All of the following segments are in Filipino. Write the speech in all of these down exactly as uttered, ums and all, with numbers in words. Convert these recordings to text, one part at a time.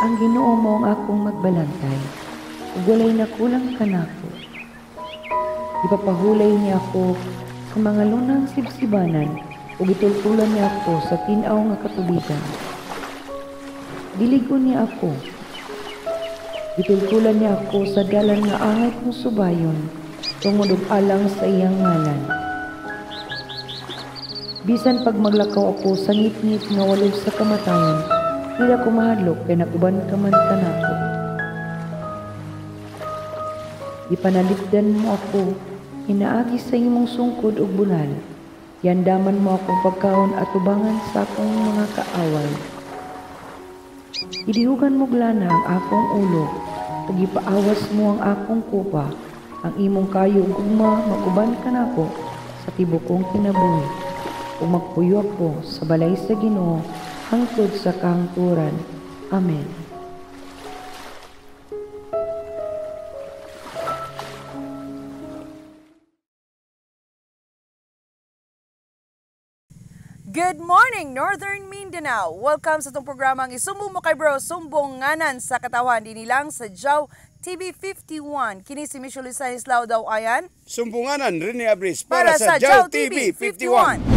ang Ginoo mao ang akong magbalantay, ug walay nakulang kanako. Ipapahulay niya ako sa mga lunang sibsibanan, ug gitultulan niya ako sa tin-aw nga katubigan. Diligon niya ako. Gitultulan niya ako sa dalan nga angay kong subayon, tungod og alang sa iyang ngalan. Bisan pag maglakaw ako sa ngit-ngit nga walog sa kamatayon, dili ko mahadlok kay naguban ka man kanako. Ipanalipdan mo ako, inaagi sa imong sungkod ug bunal. Yandaman mo akong pagkaon at tubangan sa akong mga kaaway. Idihugan mo glana ang akong ulo, ug ipaawas mo ang akong kupa, ang imong kayo ug gugma maguban kanako sa tibuok kong kinabuhi. Ug magpuyo ako sa balay sa Ginoo hangtod sa kahangturan. Amen. Good morning, Northern Mindanao! Welcome sa itong programang Isumbong Mo Kay Bro, Sumbonganan sa Katawan. Dini lang sa Jaw T V fifty-one. Kini si Michelle Stanislao daw ayan. Sumbonganan, Rene Abris para, Para sa sa Jaw Jaw T V T V fifty-one. fifty-one.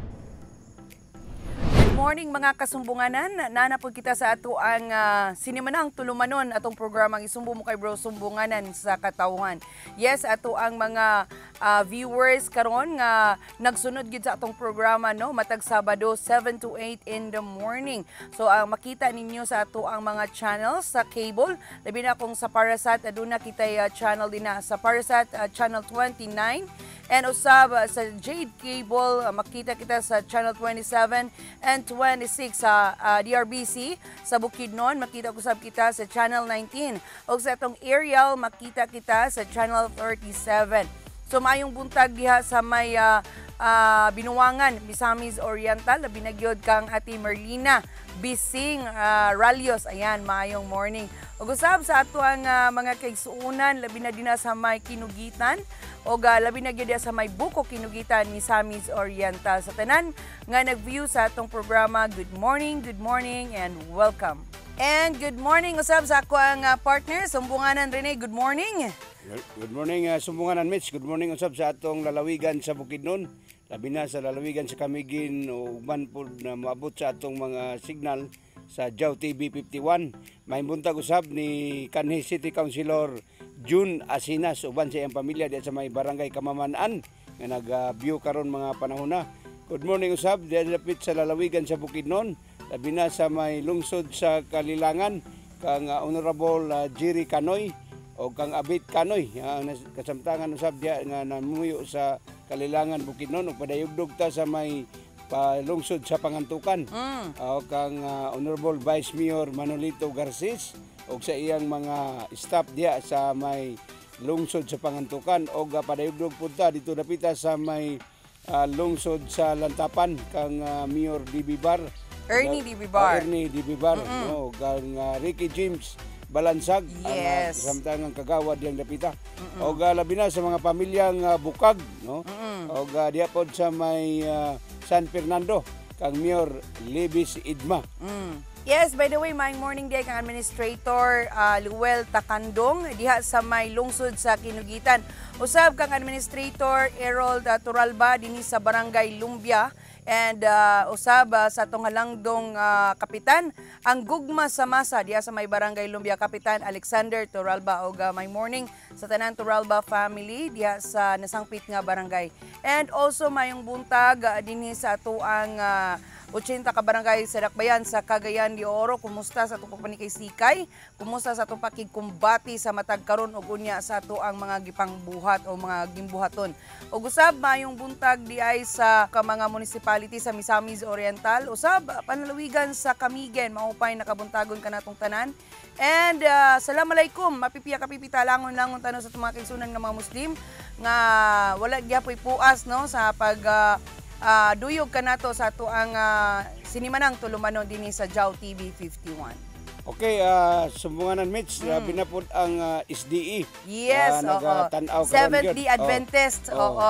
Good morning mga kasumbunganan. Nanapod kita sa ato ang uh, sinimanang tulumanon atong programang Isumbong Mo Kay Bro, Sumbonganan sa Katawan. Yes, ato ang mga uh, viewers karon nga nagsunod gid sa atong programa no matag Sabado seven to eight in the morning. So uh, makita ninyo sa ato ang mga channels sa cable, labi na kung sa Parasat aduna kitay uh, channel din na sa Parasat uh, channel twenty-nine. And usab uh, sa Jade Cable, uh, makita kita sa Channel twenty-seven and twenty-six sa uh, D R B C. Sa Bukidnon, makita usab kita sa Channel nineteen. O sa itong aerial, makita kita sa Channel thirty-seven. So mayong buntag diha sa may uh, uh, Binuangan, Misamis Oriental, labi na gyud kang Ati Merlina Bising uh, Ralios. Ayan, mayong morning. Ug usab sa ato ang uh, mga kaigsuunan, labi na din sa may Kinugitan, o uh, labi na gyud sa may Buko Kinugitan, Misamis Oriental. Sa tanan nga nag-view sa atong programa, good morning, good morning, and welcome. And good morning usab sa ako ang uh, partner, Sumbonganan Rene, good morning. Good morning, uh, Sumbonganan Mitch. Good morning usab sa atong lalawigan sa Bukidnon. Labi na sa lalawigan sa Camiguin o uban po na maabot sa atong mga signal sa Jaw T V fifty-one. May buntag usab ni kanhi City Councilor June Asinas uban sa iyang pamilya diya sa may barangay Kamaman-an nga nag-view karon mga panahon na. Good morning usab diya dapit sa lalawigan sa Bukidnon, labi na sa may lungsod sa Kalilangan kang uh, Honorable uh, Jerry Canoy o kang Abit Canoy, uh, kasamtangan usab diya nga namuyo sa Kalilangan Bukidnon ug padayugdog ta sa may palungsod sa Pangantukan. Mm. O kang uh, Honorable Vice Mayor Manolito Garces o sa iyang mga staff diya sa may lungsod sa Pangantukan o uh, padayugdog punta dito dapita sa may uh, lungsod sa Lantapan kang uh, Mayor D B Bar. Ernie D B Bar. Uh, Ernie D B Bar. Mm-hmm. No, kang uh, Ricky James Balansag, yes. ang uh, samtangang kagawad yang dapita. Mm-mm. O uh, labi na sa mga pamilyang uh, Bukag, no? O uh, diya pod sa may uh, San Fernando kang Mayor Libis Idma. Mm. Yes, by the way, may morning day kang Administrator uh, Luel Takandong diha sa may lungsod sa Kinugitan. Usab kang Administrator Errol uh, Turalba dinhi sa Barangay Lumbia. And uh, usab uh, sa itong halangdong uh, kapitan, ang gugma sa masa diya sa may Barangay Lumbia, Kapitan Alexander Turalba. O uh, may morning sa tanan Turalba family diya sa nasangpit nga barangay. And also mayong buntag uh, dinhi sa ato ang uh, eighty ka barangay sa Dakbayan sa Cagayan de Oro. Kumusta sa itong panikay-sikay? Kumusta sa itong pakikumbati sa matag karon ug unya sa ato ang mga gipangbuhat o mga gimbuhaton? Ug usab mayong buntag di ay sa ka mga municipality sa Misamis Oriental. Usab panalawigan sa Camiguin, maupay nakabuntagon kanatong tanan. And uh, assalamualaikum, mapipiya kapipita langon langon tanon sa mga kaigsunan nga mga Muslim nga wala gyapoy puas no sa pag uh, Uh, duyog ka nato sa ato ang uh, sinimanang tulumanon din sa Jaw T V fifty-one. Okay, uh, Sumbonganan Mitch, mm. uh, binapod ang uh, S D E. Yes, uh, oo. Nag-tanaw Seventh-day Adventist, oo. oo.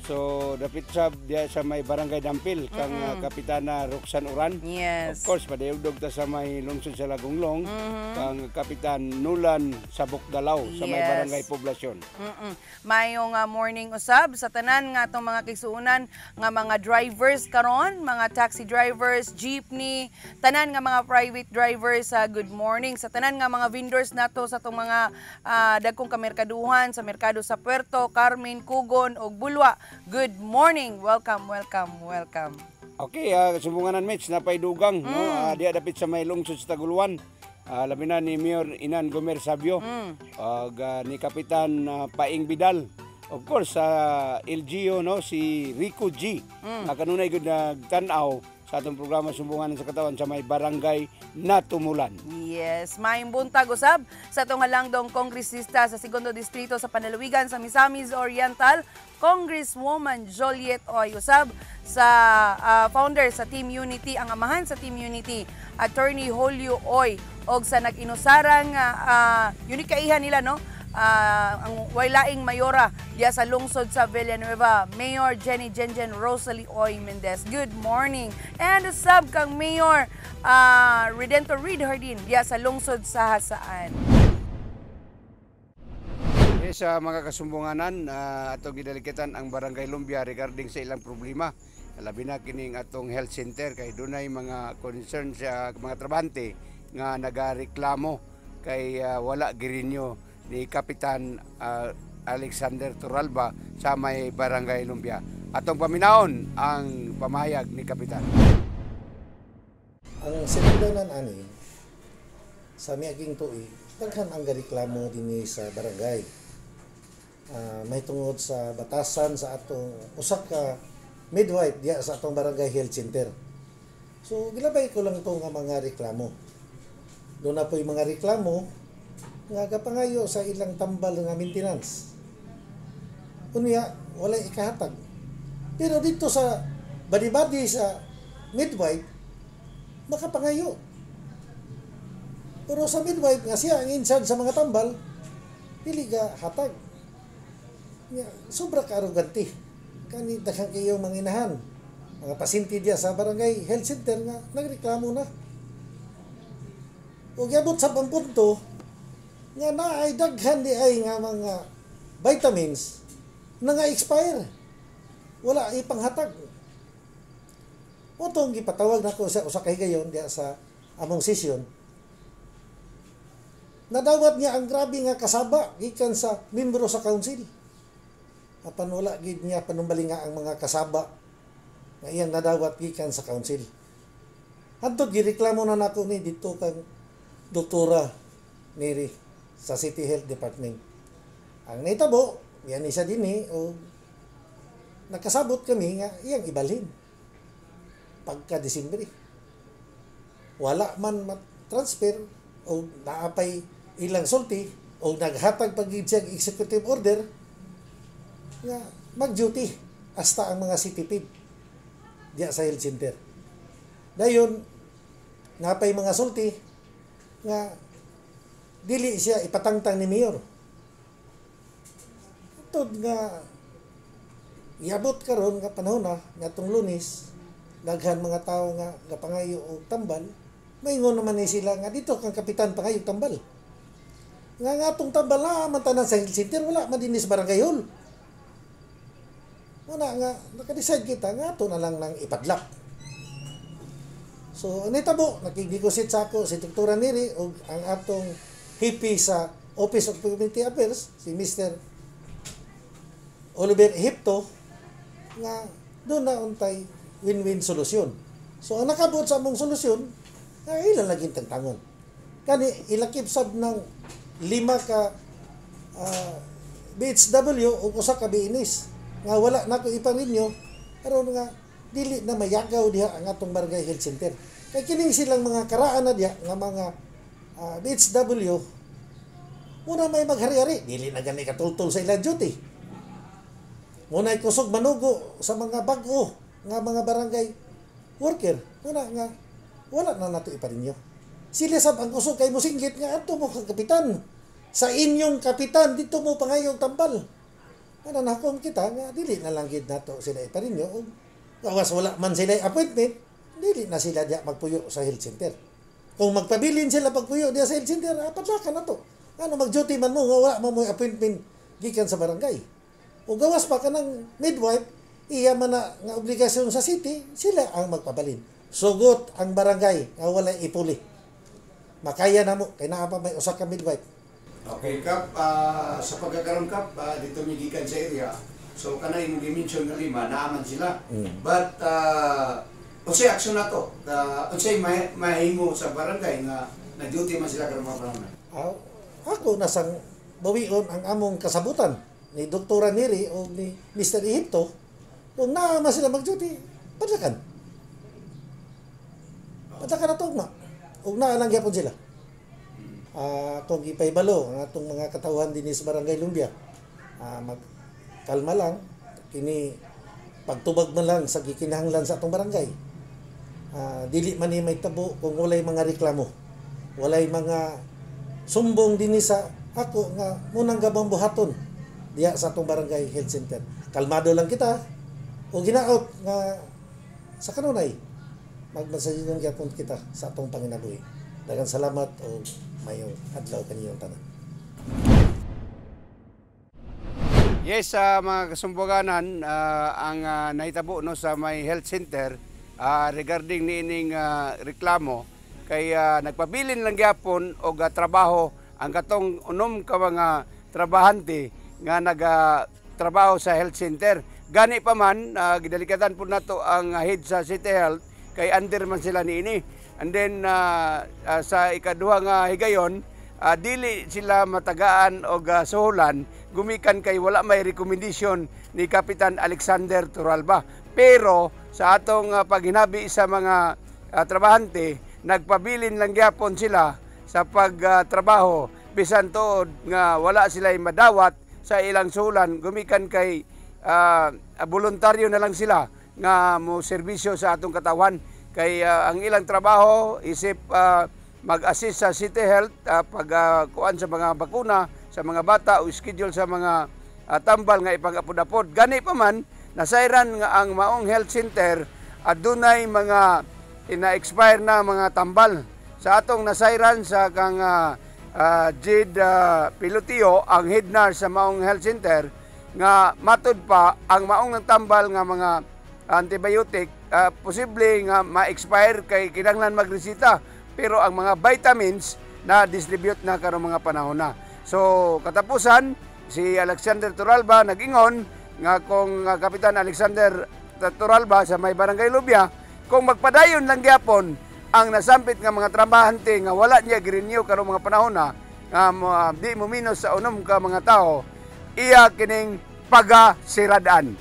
So dapit sab diya sa may Barangay Dampil kang uh, Kapitana Roxanne Uran. Yes. Of course padayog ta sa may lungsod sa Lagonglong Mm-hmm. kang Kapitan Nulan Sabok Dalaw sa may Yes. Barangay Poblasyon. Mm-mm. Mayong uh, morning usab sa tanan nga atong mga kisuunan nga mga drivers karon, mga taxi drivers, jeepney, tanan nga mga private drivers, uh, good morning sa tanan nga mga vendors nato sa atong mga uh, dagkong kamerkaduhan sa merkado sa Puerto, Carmen, Kugon ug Bulwa. Good morning. Welcome, welcome, welcome. Okay, uh, sumbunganan Mitch napay dugang no uh, diya dapit sa may lungsod sa Taguluan. Uh, labi na ni Mayor Inan Gomer Sabio Mm. ug uh, ni Kapitan uh, Paing Bidal. Of course sa uh, L G O no si Rico G. Mm. Uh, kanunay gud nagtan-aw sa atong programa Sumbunganan sa Katawan sa may Barangay Natumulan. Yes, maayong buntag usab sa atong halangdong kongresista sa Segundo Distrito sa Panalawigan sa Misamis Oriental, Congresswoman Joliet Oy usab sa uh, founder sa Team Unity, ang amahan sa Team Unity, Attorney Julio Oy, og sa nag-inusarang uh, uh, yun kaihan nila no. Uh, ang waylaing mayora diya sa lungsod sa Villanueva, Mayor Jenny Jenjen Rosalie Oy Mendez. Good morning. And usab kang Mayor uh, Redentor Reed Hardin diya sa lungsod sa Hasaan. Eh, sa mga kasumbunganan, uh, atong gidalikitan ang Barangay Lumbia regarding sa ilang problema. Labi na kining atong health center kay dunay mga concern sa mga trabante nga nagareklamo kay uh, wala girinyo ni Kapitan uh, Alexander Turalba sa may Barangay Lumbia. Atong paminaon ang pamahayag ni Kapitan. Ang sinundanan ani sa miaging tuig, daghan ang gareklamo dinhi sa barangay. Uh, may tungod sa batasan sa atong usa ka midwife diya sa atong barangay health center. So gilabay ko lang to nga mga reklamo. Doon na po yung mga reklamo nga kapangayo sa ilang tambal nga maintenance. Unya, wala ikahatag. Pero dito sa badi-badi sa midwife, makapangayo. Pero sa midwife nga siya ang in-charge sa mga tambal, dili ka hatag. Nga, sobra ka arugante. Kani daghang kayong manginahan. Mga pasyente diya sa barangay health center nga nagreklamo na. O gyabot sa pampunto, nga naay daghan di ay nga mga vitamins na nga expire. Wala ipanghatag. Otong gipatawag nako sa usa ka higayon diya sa among session. Nadawat niya ang grabe nga kasaba gikan sa membro sa council. Apan wala gid niya panumbali nga ang mga kasaba nga iyang nadawat gikan sa council. Hantod gireklamo na nako ni dito kang Doktora Neri sa City Health Department. Ang naitabo, yan isa din eh, o nakasabot kami nga iyang ibalhin. Pagka Disyembre. Wala man transfer o naapay ilang sulti o naghatag pagigid siya executive order nga mag-duty hasta ang mga citipid diya sa health center. Dayon, napay mga sulti nga dili siya ipatangtang ni Mayor. Tod nga iabot karon nga panahon na ngatong Lunes, daghan mga tao nga gapangayo og tambal, maingon naman ni sila nga dito kang kapitan pangayo tambal. Nga nga atong tambal na man tanan sa health center wala man dinhi sa barangay hall. Wala nga naka-decide kita nga ato na lang nang ipadlak. So nitabo nakignegosyate sa ako si Doktora Neri og ang atong hipi sa Office of Community Affairs, si Mister Oliver Hipto, nga doon na untay win-win solusyon. So, ang nakabot sa among solusyon, nga ilan laging tangtangon. Kani, ilakip sab ng lima ka uh, B H W o usa ka B N S, nga wala na ko iparinyo, aron nga dili na mayagaw diha ang atong barangay health center. Kay kining silang mga karaan na diha, nga mga uh, B H W, muna may maghari-hari, dili na gani katultol sa ilang duty. Muna kusog manugo sa mga bag-o nga mga barangay worker. Muna nga, wala na nato iparinyo. Sila sab ang kusog kay musinggit nga ato mo kapitan. Sa inyong kapitan, dito mo pangayong tambal. mananakong kita nga dili na lang gid nato sila iparinyo ug gawas wala man sila appointment, dili na sila diya magpuyo sa health center. Kung magpabilin sila pagpuyo diya sa health center, apadlakan na to. Ano mag-duty man mo nga wala mo mo appointment gikan sa barangay. O gawas pa kanang midwife, iya man na nga obligasyon sa city, sila ang magpabalin. Sugot ang barangay nga wala ipuli. Makaya na mo kay naa pa may usa ka midwife. Okay, Kap, ah, sa pagkakaroon, Kap, ah, dito may gikan sa area. So, kanay mo dimension nga lima, naaman sila. But, uh, unsay action na to? Uh, unsay may, mahimo sa barangay nga na-duty man sila karong mga barangay? Ah, ako nasang bawion ang among kasabutan ni Doktora Neri o ni Mister Ihipto. Kung naama sila mag-duty, padlakan. Padlakan na to na. Huwag na lang gyapon sila. Uh, atong ipaybalo ang atong mga katawhan din sa Barangay Lumbia. Uh, magkalma lang, kini pagtubag man lang sa gikinahanglan sa atong barangay. Uh, dili man ni may tabo kung walay mga reklamo. Walay mga sumbong din sa ako nga munang gabang buhaton diya sa atong barangay health center. Kalmado lang kita o ginaot nga sa kanunay magmasayon gyapon kita sa atong panginabuhi. Daghang salamat o mayong adlaw kaniyong tanan. Yes, sa mga kasumbuganan, ah, ang ah, nahitabo no sa may health center ah, regarding niining ah, reklamo kay ah, nagpabilin lang gyapon og ah, trabaho ang katong unom ka mga trabahante nga nagatrabaho sa health center. Gani pa man ah, gidalikatan po nato ang ah, head sa City Health kay under man sila niini. And then uh, uh, sa ikaduha nga higayon, uh, dili sila matagaan o uh, suhulan gumikan kay wala may recommendation ni Kapitan Alexander Turalba. Pero sa atong uh, paghinabi sa mga uh, trabahante, nagpabilin lang gyapon sila sa pagtrabaho uh, bisan tuod nga wala sila madawat sa ilang suhulan gumikan kay uh, voluntaryo na lang sila nga mo serbisyo sa atong katawan. Kay uh, ang ilang trabaho isip uh, mag-assist sa City Health uh, pagkuan uh, sa mga bakuna sa mga bata o schedule sa mga uh, tambal nga ipag-apod-apod. Gani pa man nasayran nga ang maong health center adunay mga ina-expire na mga tambal. Sa atong nasayran sa kang uh, uh, Jid uh, Pilotio ang head nurse sa maong health center nga matud pa ang maong tambal nga mga antibiotic uh, posible nga ma-expire kay kinahanglan magresita pero ang mga vitamins na distribute na karong mga panahon na. So katapusan si Alexander Turalba nag-ingon nga kung uh, Kapitan Alexander Turalba sa may Barangay Lubya kung magpadayon lang gyapon ang nasampit nga mga trabahante nga wala niya girenew karong mga panahon na nga uh, di mo minus sa unom ka mga tao iya kining pagasiradan.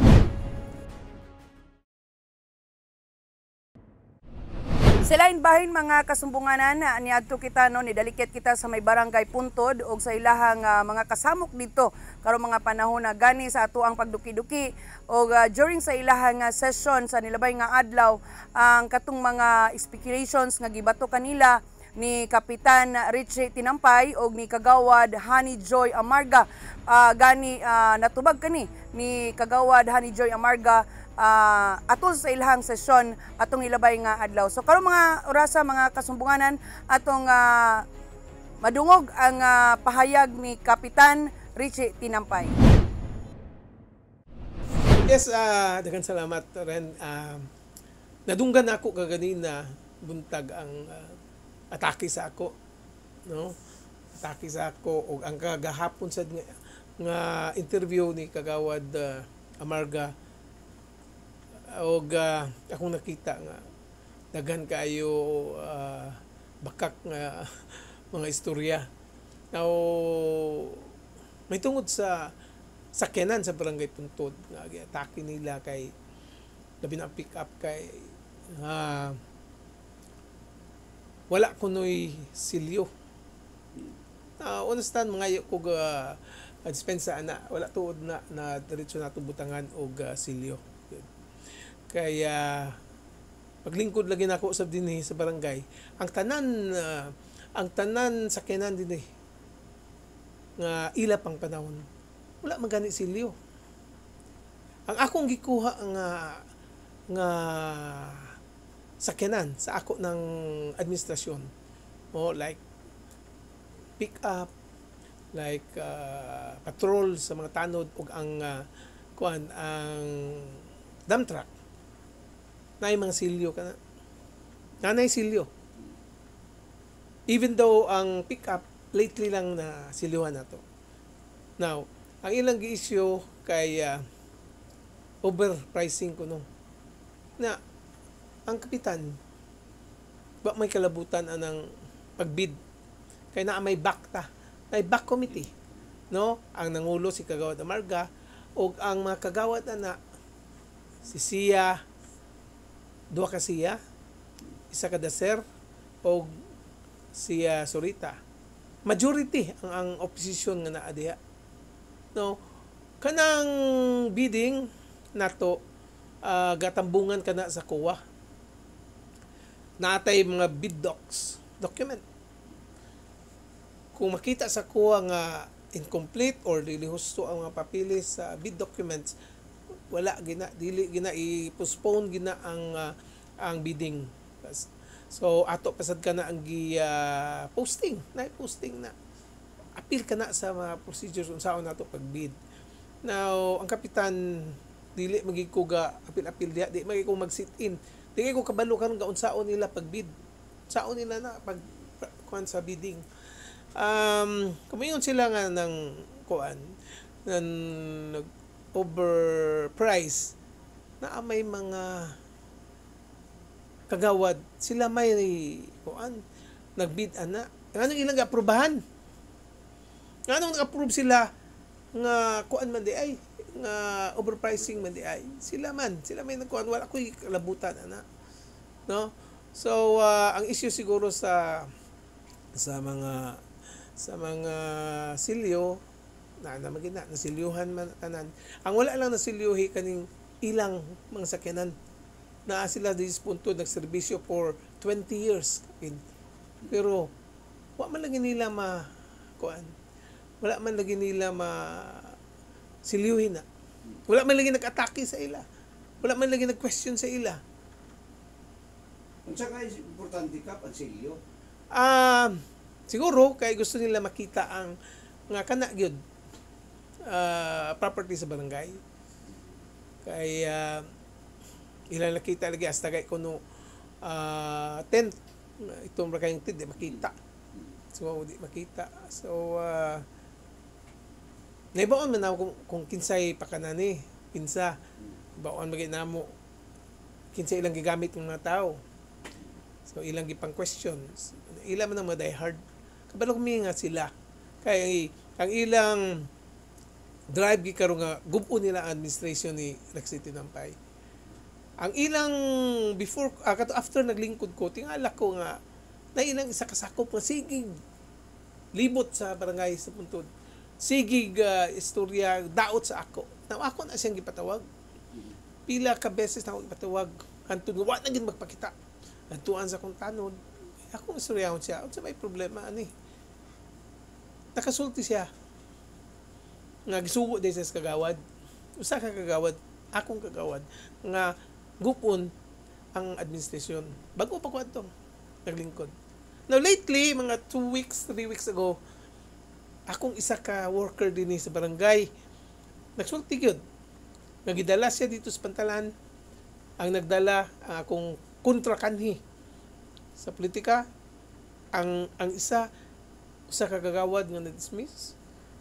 Sa lain bahin mga kasumbunganan niadto kita no nidalikit kita sa may barangay Puntod og sa ilahang uh, mga kasamok dito karong mga panahon na gani sa ato ang pagduki-duki og uh, during sa ilahang uh, session sa nilabay nga adlaw ang katong mga speculations nga gibato kanila ni Kapitan Richie Tinampay og ni Kagawad Honey Joy Amarga uh, gani uh, natubag kani ni Kagawad Honey Joy Amarga Uh, atol sa ilahang sesyon atong ilabay nga adlaw. So karon mga orasa mga kasumbunganan atong uh, madungog ang uh, pahayag ni Kapitan Richie Tinampay. Yes, uh, daghang salamat ren. Uh, nadunggan ako kaganina buntag ang uh, atake sa ako, no? Atake sa ako og ang kagahapon sad nga, nga interview ni Kagawad uh, Amarga og uh, akong nakita nga daghan kayo uh, bakak nga mga istorya. Now may tungod sa sakyanan sa Barangay Puntod nga giatake nila kay labi na pick up kay uh, wala kunoy silyo. Uh, understand mga ko uh, dispensa ana wala tuod na na diretso nato butangan og uh, silyo. Kaya paglingkod lagi na ako usab dinhi sa barangay. Ang tanan uh, ang tanan sakyanan dinhi nga ila pang panahon wala man gani silyo. Ang akong gikuha nga nga sakyanan sa ako ng administrasyon, mo like pick up, like uh, patrol sa mga tanod ug ang uh, kuan ang dump truck nay mga silyo kana. Nanay silyo. Even though ang pick up lately lang na silyuhan nato. Now, ang ilang gi-issue kay uh, overpricing kuno. Na ang kapitan ba may kalabutan anang pagbid kay naa may bakta, may back committee, no? Ang nangulo si Kagawad Amarga ug ang mga kagawad ana si Sia, duha ka Sia, isa ka Daser ug si uh, Sorita. Majority ang ang opposition nga naa diha. No, kanang bidding nato uh, gatambungan kana sa C O A. Natay mga bid docs document. Kung makita sa C O A nga incomplete or dili husto ang mga papilis sa bid documents, wala gina dili gina i-postpone gina ang uh, ang bidding. So ato pasad ka na ang gi uh, posting, na posting na. Appeal ka na sa mga procedures unsaon nato pagbid. Now, ang kapitan dili magikuga apil-apil diha, di magiko mag-sit in. Di ko kabalo karon ga unsaon nila pagbid. Saon nila na pag kuan sa bidding. Um, kumayon sila nga ng kuan ng overprice na may mga kagawad sila may kuan nagbid ana ngano ilang aprubahan ngano nag-approve sila nga kuan man di ay nga overpricing man di ay sila man sila may nagkuan wala koy kalabutan ana no so uh, ang issue siguro sa sa mga sa mga silyo na na magina nasilyuhan man tanan ang wala lang nasilyuhi kaning ilang mga sakyanan na sila dis punto nagserbisyo for twenty years. Pero wa man lagi nila ma kuan. Wala man lagi nila ma silyuhin na. Wala man lagi nag-atake sa ila. Wala man lagi nag-question sa ila. Unsa kay importante ka pag silyo? Ah, uh, siguro kay gusto nila makita ang nga kana gyud uh, property sa barangay. Kay uh, ilang nakita lagi hasta kay kuno uh, tent itong kayong tent di makita so di makita so uh, naibaon man ako kung, kung kinsay pakanani kinsa baon maginamo kinsa ilang gigamit ng mga tao so ilang gipang questions ilang man ang mga die hard kabalo kumi nga sila kay ang ilang drive gi karon nga gubo nila ang administration ni Rex Tinampay. Ang ilang before uh, kato after naglingkod ko tingala ko nga na ilang isa kasakop nga sigig libot sa barangay sa Puntod. Sigig uh, istorya daot sa ako. Now ako na siyang gipatawag. Pila ka beses na ako gipatawag. Hantod wa na gid magpakita. Antuan sa kong tanod. Ako istoryahon siya. Unsa may problema ani? Nakasulti siya. Nga gisugo din sa kagawad. Usa ka kagawad, akong kagawad nga gupon ang administrasyon. Bago pa ko ato naglingkod. Now lately, mga two weeks, three weeks ago, akong isa ka worker din sa barangay. Nagsulti gyud. Nagidala siya dito sa Pantalan. Ang nagdala ang akong kontra kanhi sa politika. Ang ang isa usa ka kagawad nga na-dismiss.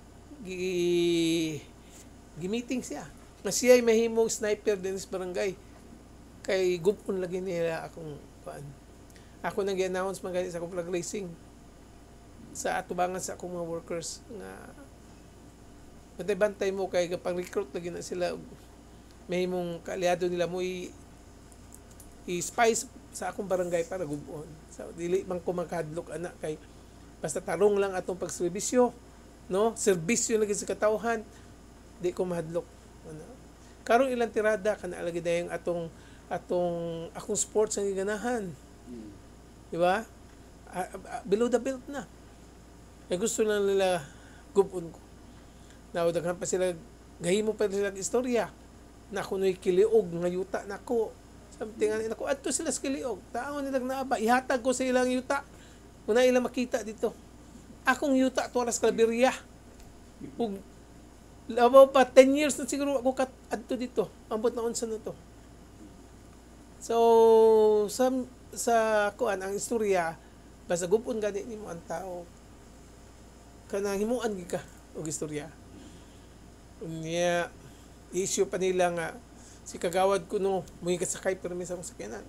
Gi gi-meeting siya. Na siya ay mahimong sniper din sa barangay. Kay gupon lagi nila akong kuan. Ako nang gi-announce man sa akong flag racing sa atubangan sa akong mga workers nga bantay-bantay mo kay kapag recruit lagi na sila mahimong kaalyado nila mo i, i-spice sa akong barangay para gupon. So dili man ko makahadlok ana kay basta tarong lang atong pagserbisyo, no? Serbisyo lagi sa katawhan, di ko mahadlok. Ano? Karong ilang tirada kana lagi dayang atong atong akong sports ang giganahan. Hmm. Di ba? Uh, uh, below the belt na. Ay gusto lang nila gupon ko. Now daghan pa sila gahimo pa sila istorya na kunoy kiliog nga yuta nako. Something ani nako adto sila sa kiliog. Taon nila naaba ihatag ko sa ilang yuta. Una ilang makita dito. Akong yuta to sa Claveria. Ug labaw pa ten years na siguro ako kat adto dito. Ambot na unsa na to. So sa sa kuan ang istorya basta gupon gani nimo ang tao kanang himuan gi ka og istorya. Unya issue pa nila nga si kagawad ko no muy kasakay permi sa akong sakyanan.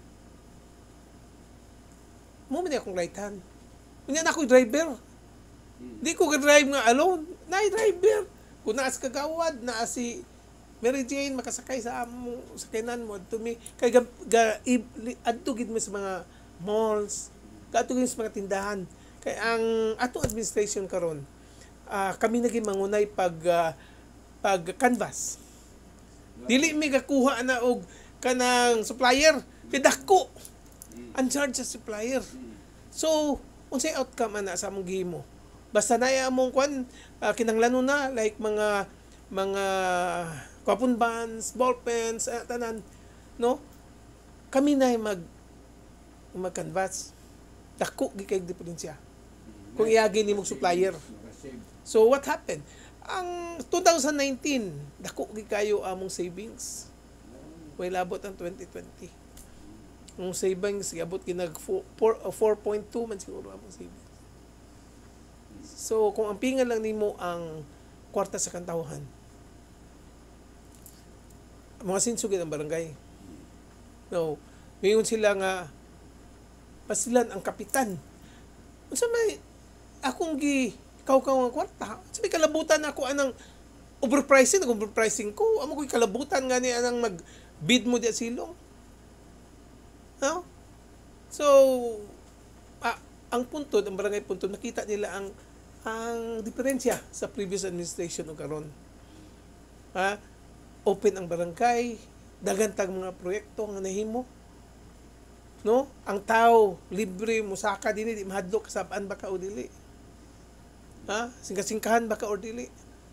Mo man akong right hand. Unya na ako driver. Di ko ga-drive nga alone. Na driver. Kung naa si kagawad, naa si Mary Jane makasakay sa amo sakyanan mo to me kay ga, ga adto gid mo sa mga malls, adto gid sa mga tindahan. Kay ang atong administration karon uh, kami naging mangunay pag uh, pag canvas. Dili mi gakuha na og kanang supplier, pidako. Uncharged sa supplier. So, unsay outcome ana sa among gihimo? Basta na among kwan uh, kinahanglan na like mga mga coupon bands, ball pens, uh, tanan, no? Kami na mag mag canvas. Dako gi kay diferensya. Kung iagi nimo supplier. So what happened? Ang twenty nineteen, dako gi kayo among savings. Way labot ang twenty twenty. Ang savings giabot ginag four point two man siguro among savings. So kung ang pingan lang nimo ang kwarta sa kantawhan, mga sinsugid ang barangay. No, mayon sila nga pasilan ang kapitan. Unsa may akong gi kaw-kaw nga kwarta. Sabi kalabutan ako anang overpricing, overpricing ko. Amo ko'y kalabutan nga ni anang mag-bid mo di silong. No? So, ah, ang puntod, ang barangay puntod, nakita nila ang ang diferensya sa previous administration o karon. Ha? Open ang barangay, dagantag mga proyekto nga nahimo. No? Ang tao libre musaka dinhi di mahadlok kasabaan ba ka o dili. Ha? Singka-singkahan ba ka or dili.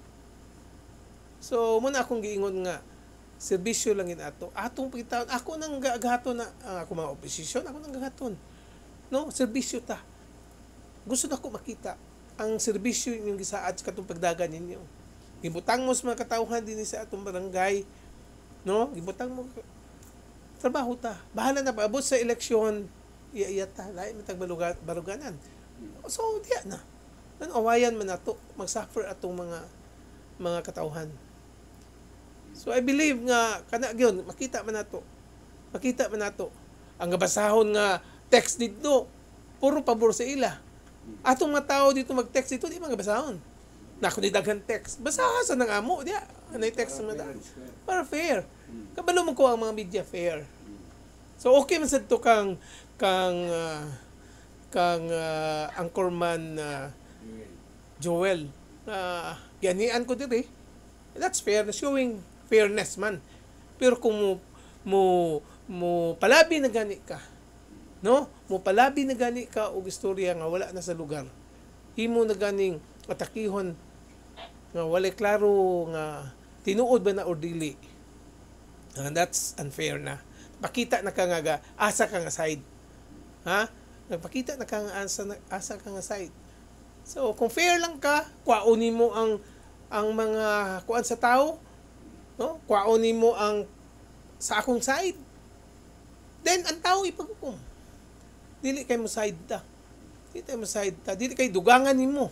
So muna akong giingon nga serbisyo lang in ato. Atong pagitaon ako nang gagahaton na uh, ako mga oposisyon, ako nang gagahaton. No, serbisyo ta. Gusto na ko makita ang serbisyo inyong gisaad sa katong pagdagan ninyo. Gibutang mo sa mga katawhan din sa atong barangay. No? Gibutang mo trabaho ta. Bahala na paabot sa eleksyon, iya-iya ta. Lain matag baruganan. So, diya na. Nanawayan man nato, mag-suffer atong mga mga katawhan. So, I believe nga, kana gyon makita man nato. Makita man nato. Ang gabasahon nga text dito, puro pabor sa ila. Atong mga tao dito mag-text dito, di mga basahon. Naku, di daghan text. Basaha sa nang amo, diya. Anay text sa mga para fair. Kabalo mo ko ang mga media fair. So, okay man sa ito kang, kang, uh, kang uh, anchorman uh, Joel. Uh, ganian ko dito eh. That's fair. Showing fairness man. Pero kung mo, mo, mo palabi na gani ka, no? Mo palabi na gani ka og istorya nga wala na sa lugar. Himo na ganing atakihon nga wala klaro nga tinuod ba na or dili. Uh, that's unfair na. Pakita na ka nga asa ka nga side. Ha? Nagpakita na ka nga asa, asa ka nga side. So kung fair lang ka, kwaonin mo ang ang mga kuan sa tao, no? Kwaonin mo ang sa akong side. Then ang tao ipaghukom. Dili kay mo side ta. Dili kay mo side ta. Dili kay dugangan nimo.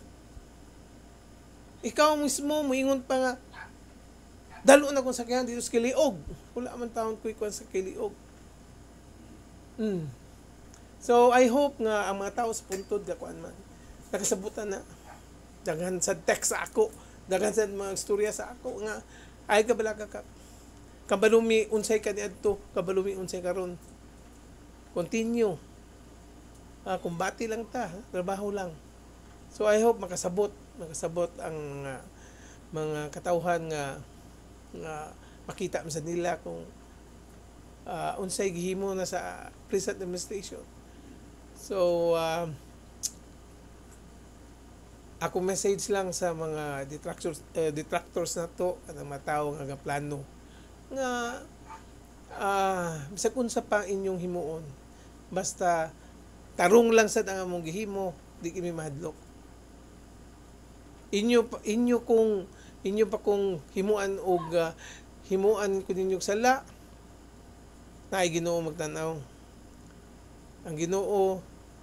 Ikaw mismo moingon pa nga dalo na kung sakyan dito sa Kiliog. Wala man taon ko ikuan sa Kiliog. Mm. So I hope nga ang mga tao sa puntod gakuan man nakasabutan na daghan sa text sa ako, daghan sa mga istorya sa ako nga ay kabala ka ka kabalumi unsay kaniadto, kabalumi unsay karon. Continue. Ah, kumbati lang ta, trabaho lang. So I hope makasabot, makasabot ang uh, mga katawhan nga nga makita man sa nila kung uh, unsay gihimo na sa present administration. So uh, ako message lang sa mga detractors uh, detractors na to kanang mga tawo nga plano nga uh, bisag unsa pa inyong himuon basta tarong lang sad ang among gihimo di kami mahadlok. Inyo inyo kung inyo pa kung himuan og uh, himuan ko ninyo sala naay Ginoo magtan-aw. Ang Ginoo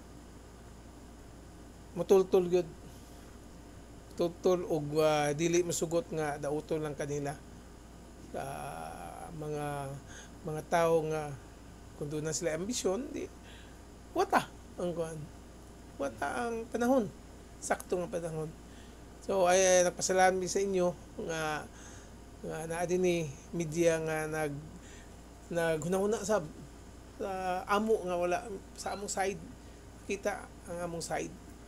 mutultol gyud tutol og uh, dili masugot nga dautol lang kanila sa mga mga tawo nga kung doon na sila ambisyon di wata ang kuan wata ang panahon sakto nga panahon. So ay, ay nagpasalamat sa inyo nga nga naa dinhi media nga nag naghunahuna sab sa amo nga wala sa among side kita ang among side.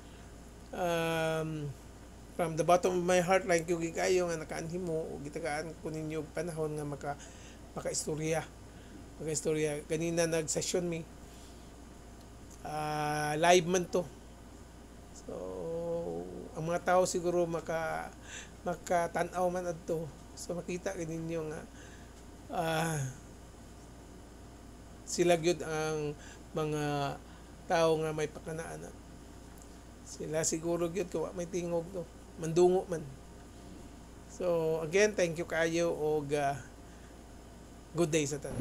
Um, from the bottom of my heart like yung kayo nga nakaanhim mo o gitagaan ko ninyo panahon nga maka maka-istorya maka-istorya ganina nag-session mi uh, live man to. So ang mga tao siguro maka makatanaw man adto so makita ganinyo nga uh, sila gyud ang mga tao nga may pakanaan. Sila siguro gyud ko may tingog to mandungo man. So again, thank you kayo og uh, good day sa tanan.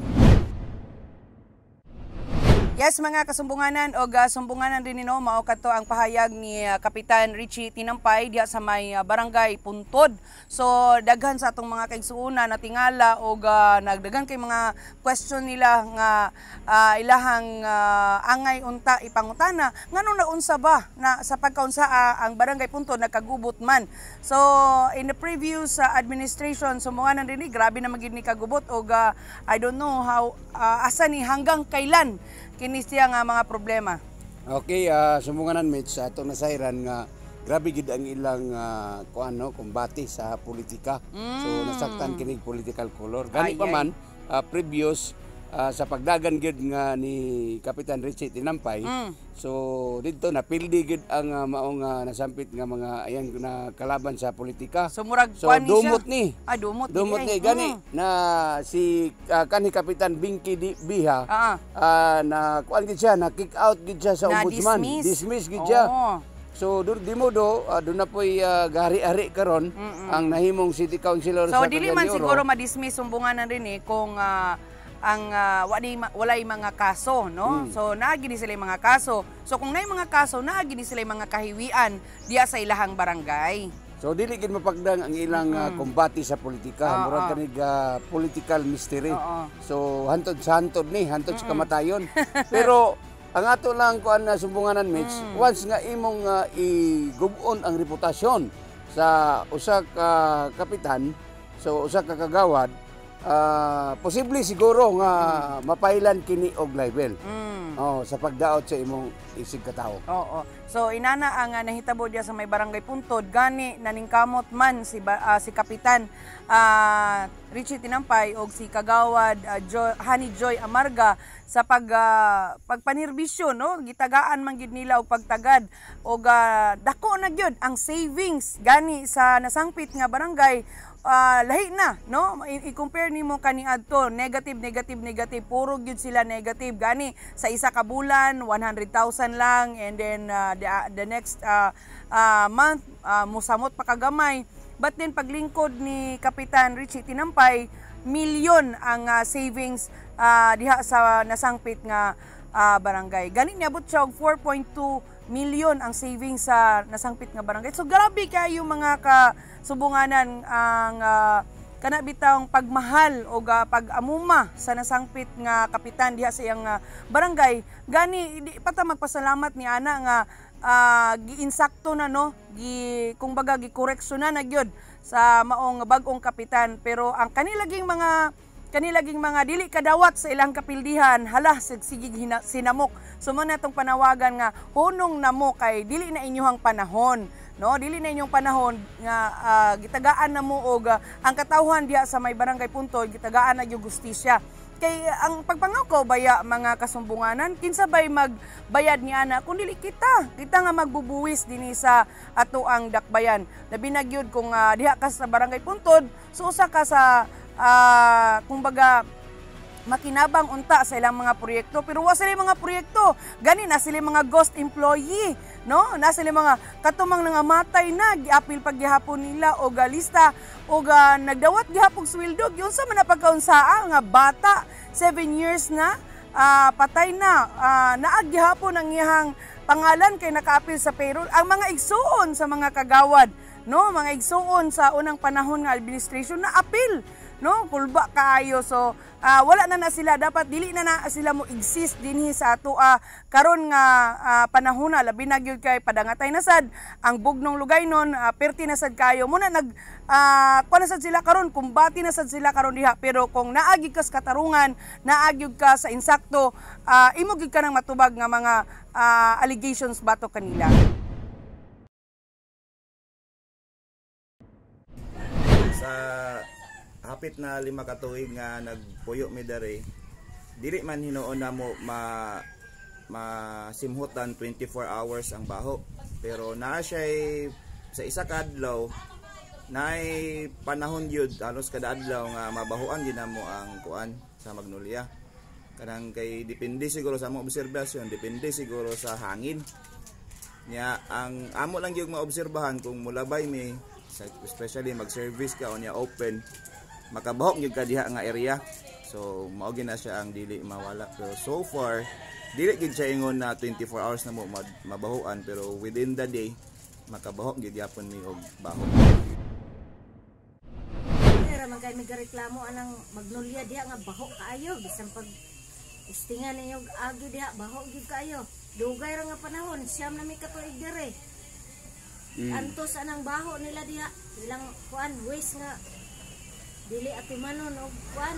Yes, mga kasumbunganan o uh, sumbunganan rin nino mao kadto ang pahayag ni uh, Kapitan Richie Tinampay diha sa may uh, barangay Puntod. So daghan sa atong mga kaigsuuna na tingala o uh, nagdagan kay mga question nila nga uh, ilahang uh, angay unta ipangutana nganong naunsa ba na sa pagkaunsa uh, ang barangay Puntod nagkagubot man. So in the previous uh, administration sumbunganan rin ni grabe na magid ni kagubot o uh, I don't know how uh, asa ni hanggang kailan kini siya nga mga problema. Okay, uh, sumbunganan Mitch, ato nasayran nga grabe gid ang ilang uh, kuan no kumbati sa politika. Mm. So nasaktan kinig political color. Gani pa man uh, previous uh, sa pagdagan gid nga ni Kapitan Richie Tinampay. Mm. So didto napildi gid ang uh, maong uh, nasampit nga mga ayang na kalaban sa politika. So murag so, kuan ni dumot siya. ni. Ah, dumot, dumot ni, ni gani mm. na si uh, kanhi Kapitan Binky Di, Biha ah. uh, na kuan gid siya na kick out gid siya sa na ombudsman. Dismiss, dismiss gid siya. Oh. So do, di mo do uh, doon na po'y uh, gari-ari karon ang nahimong city councilor so, sa dili man siguro madismiss sumbunganan rin eh kung uh, ang uh, walay, walay mga kaso, no? Mm. So naagi ni sila mga kaso. So kung naay mga kaso, naagi ni sila mga kahiwian diya sa ilahang barangay. So dili gid mapagdang ang ilang mm-hmm. uh, kumbati sa politika, oh, murag oh. kanig uh, political mystery. Oh, oh. So hantod sa hantod ni, hantod mm-hmm. sa kamatayon. Pero ang ato lang kuan na sumbunganan Mitch, mm. once nga imong uh, igubon ang reputasyon sa usa ka kapitan, so usa ka kagawad, uh, posible siguro nga mm. mapailan kini og libel. Mm. Oh, sa pagdaot sa imong isig katao. Oo. So inana ang uh, nahitabo diya sa may barangay Puntod gani naningkamot man si uh, si Kapitan uh, Richie Tinampay og si Kagawad uh, Joy, Honey Joy Amarga sa pag uh, pagpanirbisyo, no, gitagaan man gid nila og pagtagad og uh, dako na gyud ang savings gani sa nasangpit nga barangay. Uh, lahi na, no? I-compare nimo kaniadto, negative, negative, negative, puro gyud sila negative. Gani sa isa ka bulan, one hundred thousand lang, and then uh, the, uh, the next uh, uh, month, uh, musamot pa kagamay. But then paglingkod ni Kapitan Richie Tinampay, milyon ang uh, savings uh, diha sa nasangpit nga uh, barangay. Gani niabot siya og four point two milyon ang savings sa nasangpit nga barangay. So grabe kayo mga kasubunganan ang uh, kana bitang pagmahal o uh, pag-amuma sa nasangpit nga kapitan diha sa iyang uh, barangay. Gani di pata magpasalamat ni ana nga uh, giinsakto na, no, gi kumbaga gikoreksyon na gyud sa maong bag-ong kapitan, pero ang kanilaging mga kanilaging mga dili kadawat sa ilang kapildihan hala sige sinamok. So mo na tong panawagan nga hunong namo kay dili na inyong panahon, no, dili na inyong panahon nga uh, gitagaan na mo og uh, ang katawhan diha sa may barangay Puntod gitagaan na gyud justisya. kay ang pagpangako baya mga kasumbunganan kinsa bay magbayad ni ana kun dili kita kita nga magbubuwis dinhi sa ato ang dakbayan labi na gyud kung uh, diha ka sa barangay Puntod so usa ka sa uh, kumbaga makinabang unta sa ilang mga proyekto pero wa sila mga proyekto gani na sila mga ghost employee no na sila mga katumang nangamatay na giapil paggihapon nila o galista o ga nagdawat gihapon sweldo gyud sa man pagkaunsaa nga bata seven years na uh, patay na uh, naag gihapon ang iyang pangalan kay nakaapil sa payroll ang mga igsuon sa mga kagawad no mga igsuon sa unang panahon nga administration na apil no kulba kaayo so uh, wala na na sila dapat dili na na sila mo exist dinhi sa ato uh, karon nga uh, panahon na labi na gyud kay padangatay na sad ang bugnong lugaynon uh, perti na sad kayo muna nag uh, kuan sad sila karon kumbati na sad sila karon diha pero kung naagi kas katarungan naagi ka sa insakto uh, imo gyud ka nang matubag nga mga uh, allegations bato kanila. Sa hapit na lima ka tuig nga nagpuyo mi dere dili man hinuon na mo ma masimhutan twenty-four hours ang baho pero naa siya sa isa ka adlaw naay panahon gyud halos kada adlaw nga mabahuan gyud namo ang kuan sa Magnolia kanang kay depende siguro sa among obserbasyon depende siguro sa hangin nya ang amo lang gyud maobserbahan kung mulabay mi especially mag-service ka o niya open makabahok gyud ka diha nga area so mao gyud na siya ang dili mawala pero so far dili gyud siya ingon na twenty-four hours na mo mabahuan pero within the day makabahok gyud yapon mi og bahok. Era man kay migareklamo anang Magnolia diha nga bahok kaayo bisan pag istingan ninyo agi diha bahok gyud kaayo dugay ra nga panahon siyam na mi katuig dire mm. Antos anang baho nila diha ilang kuan waste nga dili atimanon og kuan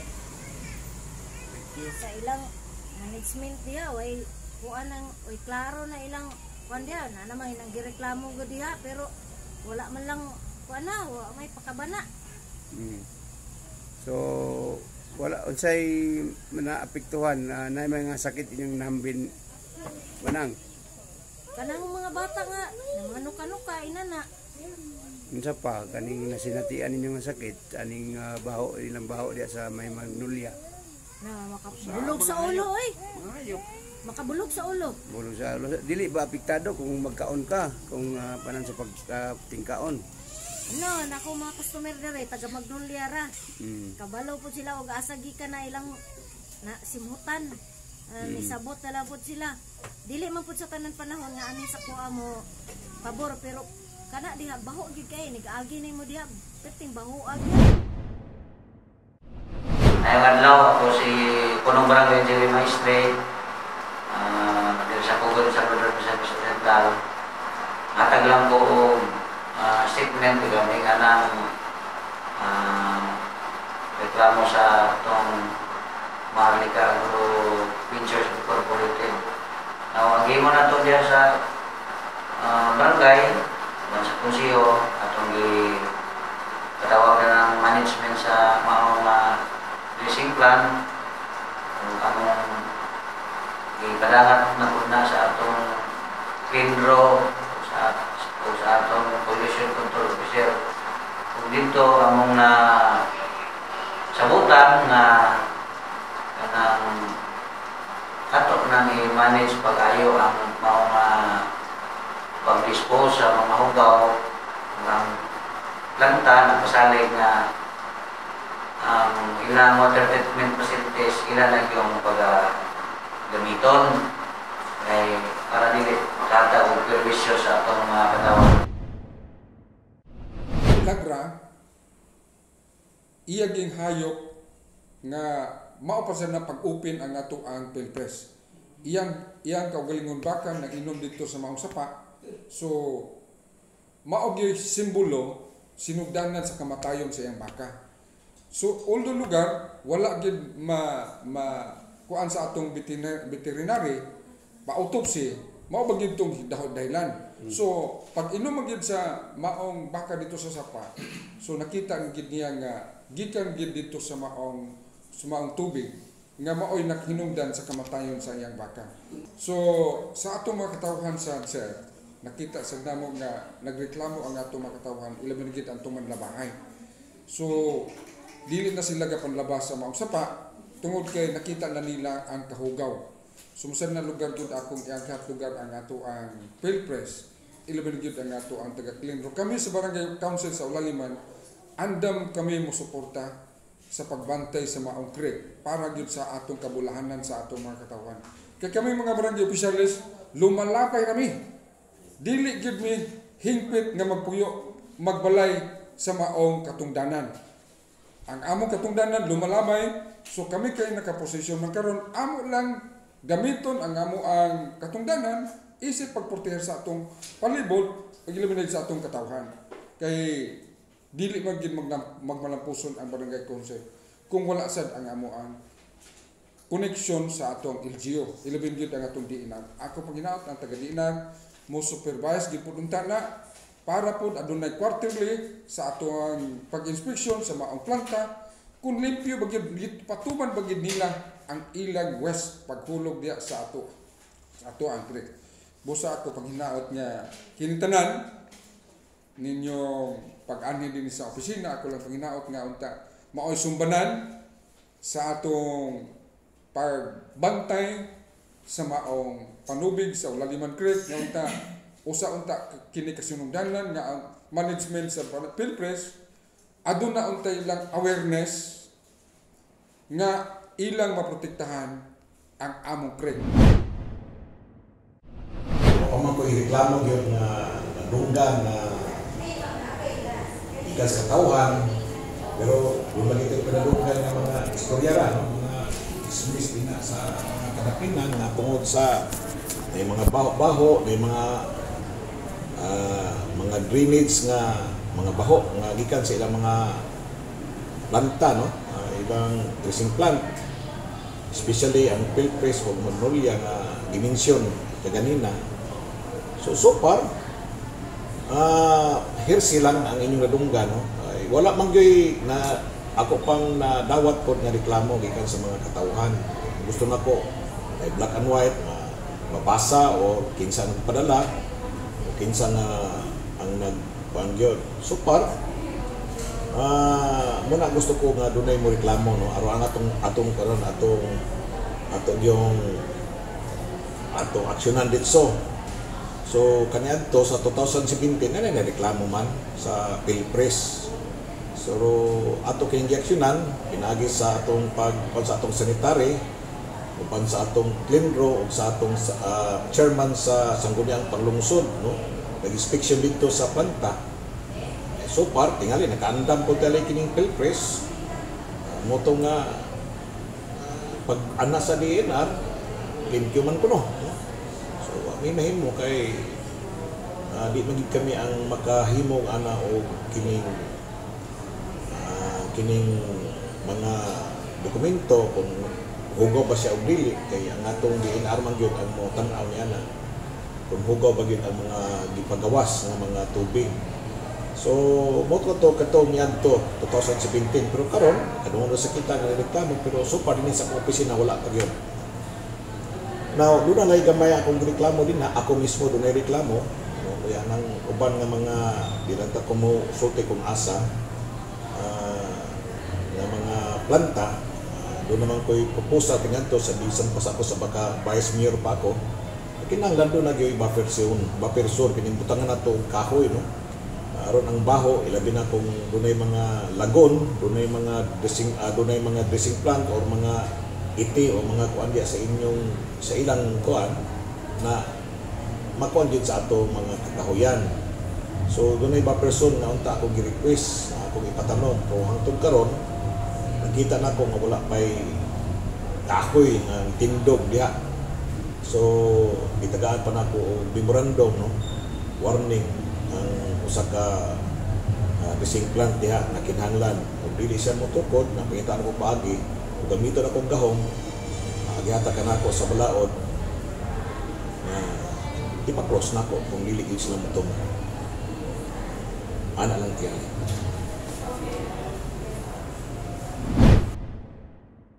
sa ilang management diha way kuan ang way klaro na ilang kuan diha na naman nang gireklamo go diha pero wala man lang kuan na wa may pakabana mm. So wala unsay naapektuhan uh, na may mga sakit inyong nahambin manang kanang mga bata nga mga nuka-nuka inana unsa pa kaning nasinatian ninyo nga sakit aning uh, baho ilang baho diya sa may Magnolia na makabulog sa ulo oy makabulog sa ulo bulog sa ulo dili ba apektado kung magkaon ka kung uh, panan sa pagtingkaon no nako mga customer dire taga Magnolia ra mm. Kabalo po sila og asagi ka na ilang na simhutan uh, mm. Nisabot na lang po sila dili man po sa tanan panahon nga ani sa kuha mo pabor pero kana diha baho gyud kay nig-agi nimo diha perting baho agi. Ngayong adlaw ako si Punong Barangay Jerry Maestre uh, dito sa Pugod sa Rodor sa Occidental natag lang ko uh, statement gaming anang uh, reklamo sa itong Maharlika Agro Ventures Incorporated. Now, ang game mo na ito diya sa uh, barangay sa konsiyo atong gitawagan ng management sa maong uh, dressing plan kung among gipadangat na una sa atong Kindro sa, sa atong pollution control officer kung dito among na sabutan na kanang katok na i-manage pag-ayo ang maong uh, pag-dispose sa mga hugaw ng planta na pasalig na ang um, ilang water treatment facilities ilan lang yung pag-gamiton ay para dili makata o perwisyo sa atong mga katawan. Lagra iya ging hayop nga mao pa sa na pag-open ang ato ang Pilpres iyang iyang kaugalingon baka nang inom dito sa maong sapa. So, mao gyud simbolo sinugdanan sa kamatayon sa iyang baka. So, although lugar wala gyud ma ma kuan sa atong veterinary pa-autopsy, mao ba gyud tong dahilan. So, pag inom gyud sa maong baka dito sa sapa, so nakita gyud niya nga gikan gyud dito sa maong sumaong tubig nga maoy naghinungdan sa kamatayon sa iyang baka. So sa atong mga katawhan sa sir, nakita sa namo nga nagreklamo ang atong mga katawhan ilabi na gid ang tuman labahay. So dili na sila gapanlabas sa maong sapa tungod kay nakita na nila ang kahugaw. Sumusan na lugar gud akong iangkat lugar ang ato ang Pilpres, ilabi na gid ang ato ang taga Clinro. Kami sa Barangay Council sa Ulaliman, andam kami mo suporta sa pagbantay sa Maong Creek para gyud sa atong kabulahanan sa atong mga katawhan. Kay kami mga barangay officials, lumalapay kami. Dili gyud mi hingpit nga magpuyo, magbalay sa maong katungdanan. Ang among katungdanan lumalabay, so kami kay nakaposisyon man karon amo lang gamiton ang amo ang katungdanan isip pagproteher sa atong palibot pag-eliminate sa atong katawhan. Kay dili man gid magmalampuson ang barangay council kung wala sad ang amo ang koneksyon sa atong L G U. Ilabin gid ang atong D I N A G. Ako panginaot ang taga D I N A G mo supervise gid pud unta na para pud adunay quarterly sa atong pag-inspeksyon sa maong planta kung limpyo bagid patuman bagid nila ang ilang west paghulog diya sa ato sa ato ang creek. Busa ako panghinaot nga kinitanan ninyong pag-ani din sa opisina, ako lang panginaot nga unta maoy sumbanan sa atong pagbantay sa maong panubig sa Ulaliman Creek nga unta usa unta kini kasinungdanan nga ang management sa Pilpres aduna untay ilang awareness nga ilang maprotektahan ang among creek. Ako man ko ireklamo gyud nga nadunggan na ikas katawhan, pero doon lagi ito pinadunggan ng mga istoryara, no? Mga ismis din na sa mga kadapinan na tungod sa may mga baho-baho, may mga uh, mga drainage nga mga baho nga gikan sa ilang mga planta, no? Uh, ibang dressing plant, especially ang Pilpres o Magnolia nga dimensyon kaganina. So so far uh, hearsay lang ang inyong nadunggan, no? Ay, wala man gyoy na ako pang nadawat po nga reklamo gikan sa mga katawhan. Gusto na ko ay black and white na mabasa o kinsa nagpadala o kinsa na ang nagpangyod. So far uh, muna gusto ko nga dunay mo reklamo, no? Aro ang atong atong karon atong atong yung atong aksyonan dito. So kaniadto sa two thousand seventeen na reklamo man sa Pilpres. So ato kay aksyonan pinagi sa atong pag sa atong sanitary upan sa atong Clinro ug sa atong uh, chairman sa sangguniang panglungsod, no? Nag-inspection dito sa planta. So far tingali nakaandam po tali kining Pilpres. Uh, moto nga pag ana sa D N R limpyo man kuno. May mahimo kay uh, di magid kami ang makahimong ana o kining uh, kining mga dokumento kung hugaw ba siya og dili kay ang atong D N R man gyud ang mo tan-aw niya na kung hugaw ba gyud ang mga gipagawas nga mga tubig. So mo to to kato miadto twenty seventeen pero karon kadungog sa kita nga reklamo pero so pa din sa opisina wala pa gyud. Now, doon na gamay akong reklamo din na ako mismo doon ay reklamo. No, kaya nang uban nga mga dinanta ko mo sulti kong asa uh, nga mga planta. Uh, doon naman ko'y proposal tinganto sa bisan pa sa ako sa baka vice mayor pa ako. Kinanglan doon na gyoy buffer zone, buffer zone pinimbutangan na to kahoy, no. Uh, aron ang baho ilabi na kung doon ay mga lagon, doon ay mga dressing uh, doon ay mga dressing plant or mga iti o mga kuan diya sa inyong sa ilang kuan na makuan din sa ato mga kakahuyan. So dunay ba person na unta ako gi-request na akong ipatanong kung hangtod karon nakita na ko nga wala pay kahoy nga tindog diha. So gitagaan pa nako og memorandum, no, warning ang usa ka uh, dressing plant diha na kinahanglan ug dili siya motukod na pangitaan ko paagi gamiton akong gahong, agihata ka na ako sa balaod na uh, ipa-cross na ako kung liligid sila mutong ana lang kaya.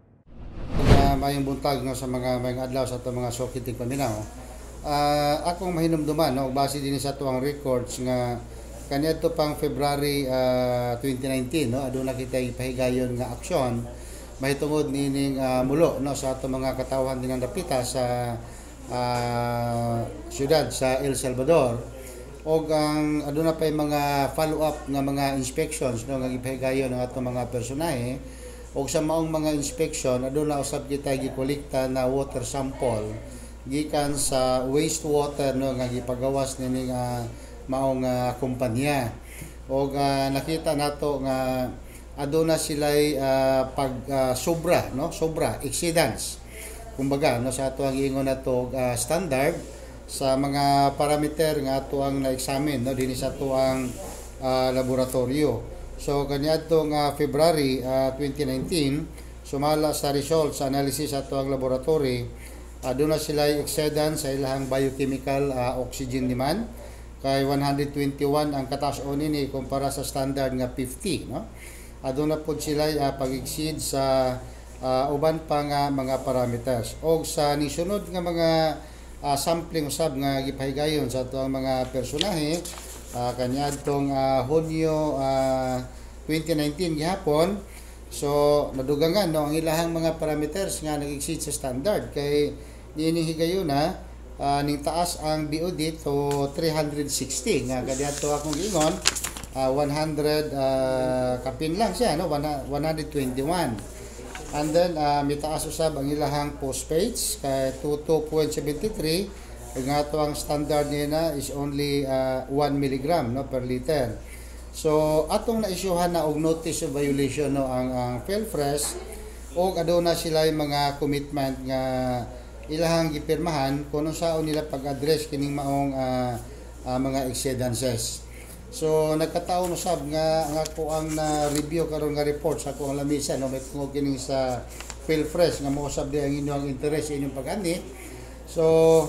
maayong buntag no sa mga mga adlaw sa atong mga sokiting paminaw. Uh, akong mahinumduman no base din sa tuang records nga kaniadto pang February uh, twenty nineteen no aduna kita ipahigayon nga aksyon mahitungod nining uh, mulo no sa atong mga katawhan dinang dapita sa uh, syudad sa El Salvador og ang aduna pay mga follow up nga mga inspections no nga ipahigayon ng atong mga personahe. Og sa maong mga inspection aduna usab kita gikolekta na water sample gikan sa wastewater no nga gipagawas nining uh, maong uh, kumpanya. Og uh, nakita nato nga aduna sila'y uh, pag uh, sobra no sobra exceedance kumbaga no sa ato ang ingon nato uh, standard sa mga parameter nga ato ang na-examine no dinhi sa ato ang uh, laboratorio. So kaniadtong uh, February uh, twenty nineteen sumala sa results sa analysis sa tuang laboratory aduna uh, sila exceedance sa ilahang biochemical uh, oxygen demand kay one hundred twenty-one ang kataas-on nini kumpara sa standard nga fifty no. Aduna pud sila uh, pag-exceed sa uh, uban pa nga mga parameters og sa nisunod nga mga uh, sampling usab nga gipahigayon sa tuang mga personahe. Uh, kaniadtong uh, Hunyo uh, twenty nineteen gihapon so nadugangan no ang ilahang mga parameters nga nag-exceed sa standard kay niini higayon na uh, ning taas ang B O D to three hundred sixty nga kadiadto akong giingon uh, one hundred uh, kapin lang siya no one hundred twenty-one and then uh, mitaas usab ang ilahang phosphates kay two point seven three. Ang ato ang standard niya na is only uh, one milligram no, per liter. So, atong na-isyuhan na og notice of violation no, ang, ang PhilFresh o aduna sila yung mga commitment nga ilahang gipirmahan kung saan nila pag-address kining maong uh, uh, mga exceedances. So, nagkataon usab nga ang ako ang na-review karon nga report sa ako ang lamisa no, may tungod kining sa PhilFresh nga mo usab di ang inyong interest sa inyong pag-ani. So,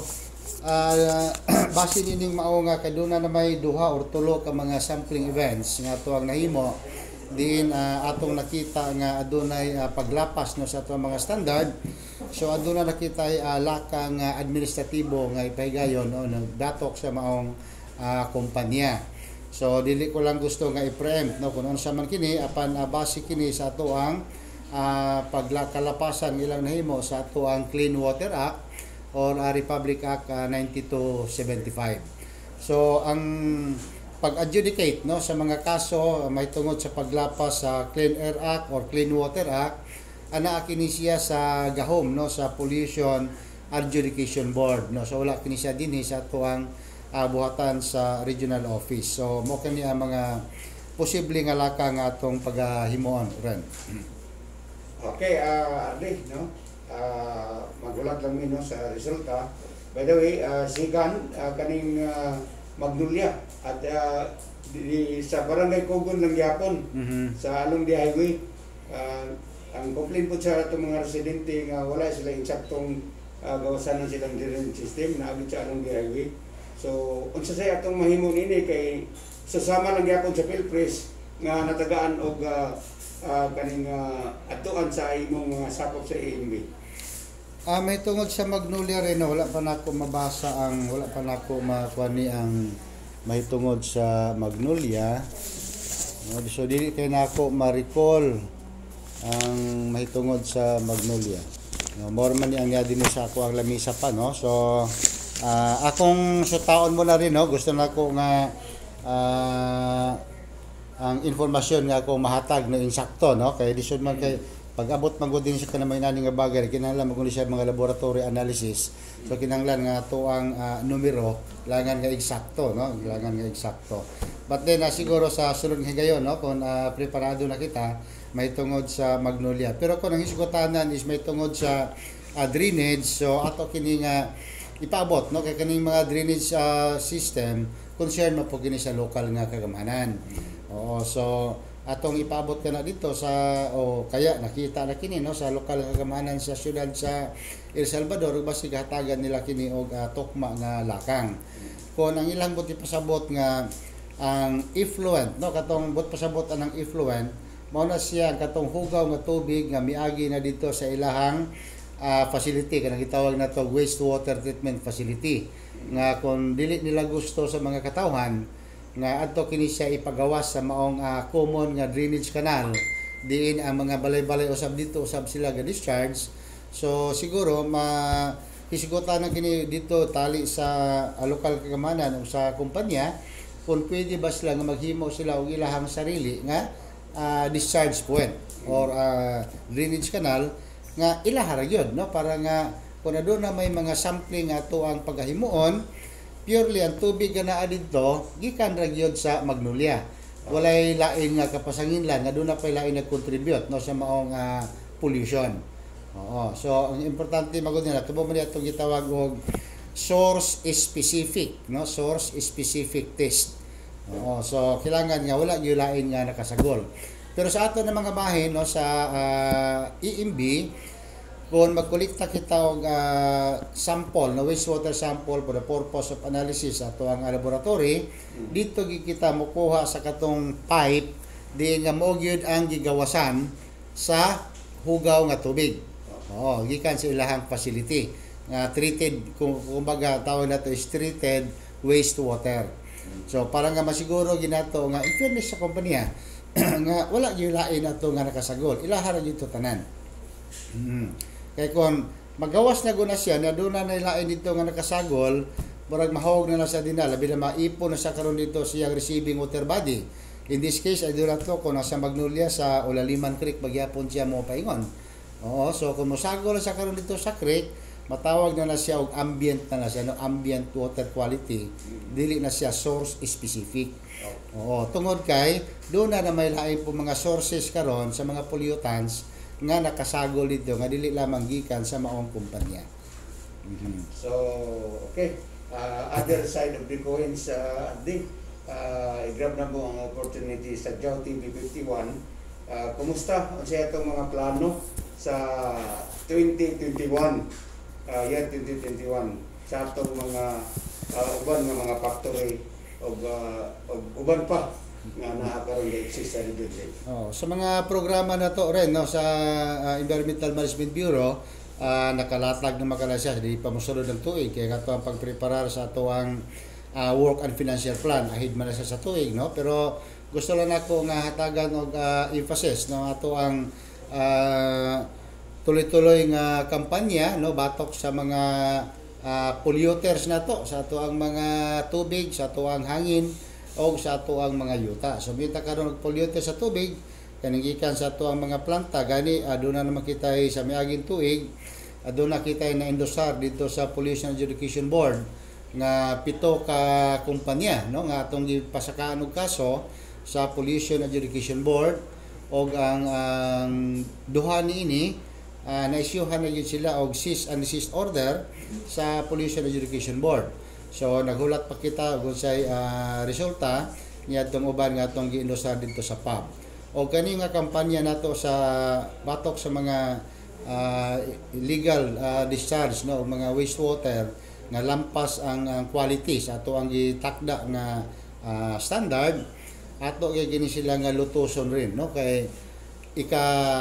Uh, base nining mao nga kaduna na may duha or tulo ka mga sampling events nga tuang nahimo din uh, atong nakita nga adunay uh, paglapas no sa atong mga standard. So aduna nakita ay uh, lakang uh, administratibo nga ipahigayon no nagdatok sa maong uh, kumpanya. So dili ko lang gusto nga i-preempt no kung unsa man kini apan uh, base kini sa ato ang uh, pagkalapasan ilang nahimo sa ato ang Clean Water Act or uh, Republic Act uh, ninety-two seventy-five. So ang pag-adjudicate no sa mga kaso uh, may tungod sa paglapas sa Clean Air Act or Clean Water Act ana kini siya sa gahom no sa Pollution Adjudication Board no. So wala kini siya dinhi sa tuang uh, buhatan sa regional office. So mo kani ang mga posible nga laka nga atong paghimuon ren. Okay, uh, Arde, no? Uh, magulat lang mi no sa resulta. By the way, uh, sigan uh, kaning uh, Magnolia at uh, di, di, sa barangay Kugon lang gyapon mm-hmm. sa Along-D Highway. Uh, ang complaint po sa itong mga residente nga wala sila eksaktong uh, gawasanan silang drainage system na abot sa Along-D Highway. So, unsa say atong mahimo nini kay sasama lang gyapon sa PhilFresh nga natagaan og uh, uh, kaning uh, atuan sa imong mga uh, sakop sa A M B. Ah, may tungod sa Magnolia rin, no, wala pa nako mabasa ang wala pa nako makuani ang may tungod sa Magnolia. No, so dili kay nako ma-recall ang may tungod sa Magnolia. No, more man ni ang yadi ni sa ako ang lamisa pa no. So uh, akong sutaon mo na rin no, gusto nako nga uh, ang informasyon nga ako mahatag na insakto no kay disod man kay pag-abot magud din sa kanang nani nga bagay kinahanglan maguli siya mga laboratory analysis. So kinahanglan nga to ang uh, numero langan nga eksakto no, langan nga eksakto. But then uh, siguro sa sulod nga higayon no kung uh, preparado na kita may tungod sa Magnolia. Pero kung ang hisgotanan is may tungod sa uh, drainage so ato kini nga ipaabot no kay kaning mga drainage uh, system concern mo po kini sa local nga kagamanan. Oo, so atong ipaabot ka na dito sa o kaya nakita na kini no sa lokal kagamanan sa syudad sa El Salvador basi gahatagan nila kini og uh, tokma nga lakang. Kung ang ilang buti pasabot nga ang effluent no katong but pasabot ang effluent mao na siya katong hugaw nga tubig nga miagi na dito sa ilahang uh, facility kanang gitawag na to wastewater treatment facility nga kung dili nila gusto sa mga katawhan nga adto kini siya ipagawas sa maong uh, common nga drainage canal diin ang mga balay-balay usab dito usab sila ga discharge. So siguro ma hisigutan na kini dito tali sa uh, lokal kagamanan o sa kumpanya kung pwede ba sila nga maghimo sila og ilahang sarili nga uh, discharge point or uh, drainage canal nga ilaha ra gyud no para nga kung aduna may mga sampling ato ang pagahimuon purely ang tubig nga naa didto gikan ra gyud sa Magnolia. Walay lain nga kapasanginlan nga aduna pay lain nag-contribute no sa maong uh, pollution. Oo. So ang importante magud nila tubo man atong gitawag og source specific no source specific test. Oo. So kailangan nga wala gyud lain nga nakasagol. Pero sa ato na mga bahin no sa uh, E M B kung magkolekta kita og uh, sample na wastewater sample for the purpose of analysis ato ang laboratory dito kita mokuha sa katong pipe di nga mao gyud ang gigawasan sa hugaw nga tubig. Oo, gikan sa ilahang facility nga treated kung kumbaga tawag nato is treated wastewater. So para nga masiguro ginato nga in fairness sa kompanya nga wala gyud lain ato nga nakasagol ilaha ra gyud to tanan. Mm. Kaya kung magawas na guna siya, na doon na nailain dito nga nakasagol, murag mahawag na na sa dinal, labi na maipon na sa karon dito siyang receiving water body. In this case, ay doon na to, kung nasa Magnolia sa Olaliman Creek, magyapon siya mo paingon. Oo, so kung masagol sa karon dito sa creek, matawag na na siya og ambient na na siya, no? Ambient water quality, dili na siya source specific. Oo, tungod kay, doon na na may lain po mga sources karon sa mga pollutants, nga nakasagol dito nga dili lamang gikan sa maong kumpanya. Mm-hmm. So okay, uh, other side of the coin sa uh, di uh, i-grab na mo ang opportunity sa J A W T V fifty-one. Uh, kumusta unsay atong mga plano sa twenty twenty-one? Uh, year twenty twenty-one sa atong mga uh, uban nga mga factory og uh, og uban pa nga nakakaroon ng exist sa region. Oh, sa mga programa na to rin no sa uh, Environmental Management Bureau uh, nakalatag na makalasya di pa mosulod ng tuig kaya kato ang pagpreparar sa ato ang uh, work and financial plan ahid man na sa tuig no pero gusto lang ako nga hatagan og uh, emphasis no ato ang uh, tuloy-tuloy nga kampanya no batok sa mga uh, polluters na to sa ato ang mga tubig sa ato ang hangin o sa ato ang mga yuta. So bita karon og pollute sa tubig kaning gikan sa ato ang mga planta gani aduna na makita sa miaging tuig aduna kita na endosar dito sa Pollution Adjudication Board nga pito ka kumpanya no nga atong gipasakaan og kaso sa Pollution Adjudication Board og ang, ang duha niini uh, na-issuehan na gyud sila og cease and desist order sa Pollution Adjudication Board. So naghulat pa kita kung sa uh, resulta niya itong uban nga itong giindosar dito sa P A B. O kani nga kampanya nato sa batok sa mga uh, illegal uh, discharge no mga wastewater nga lampas ang, ang quality sa ato ang gitakda nga uh, standard ato kay gini sila nga lutuson rin no kay ika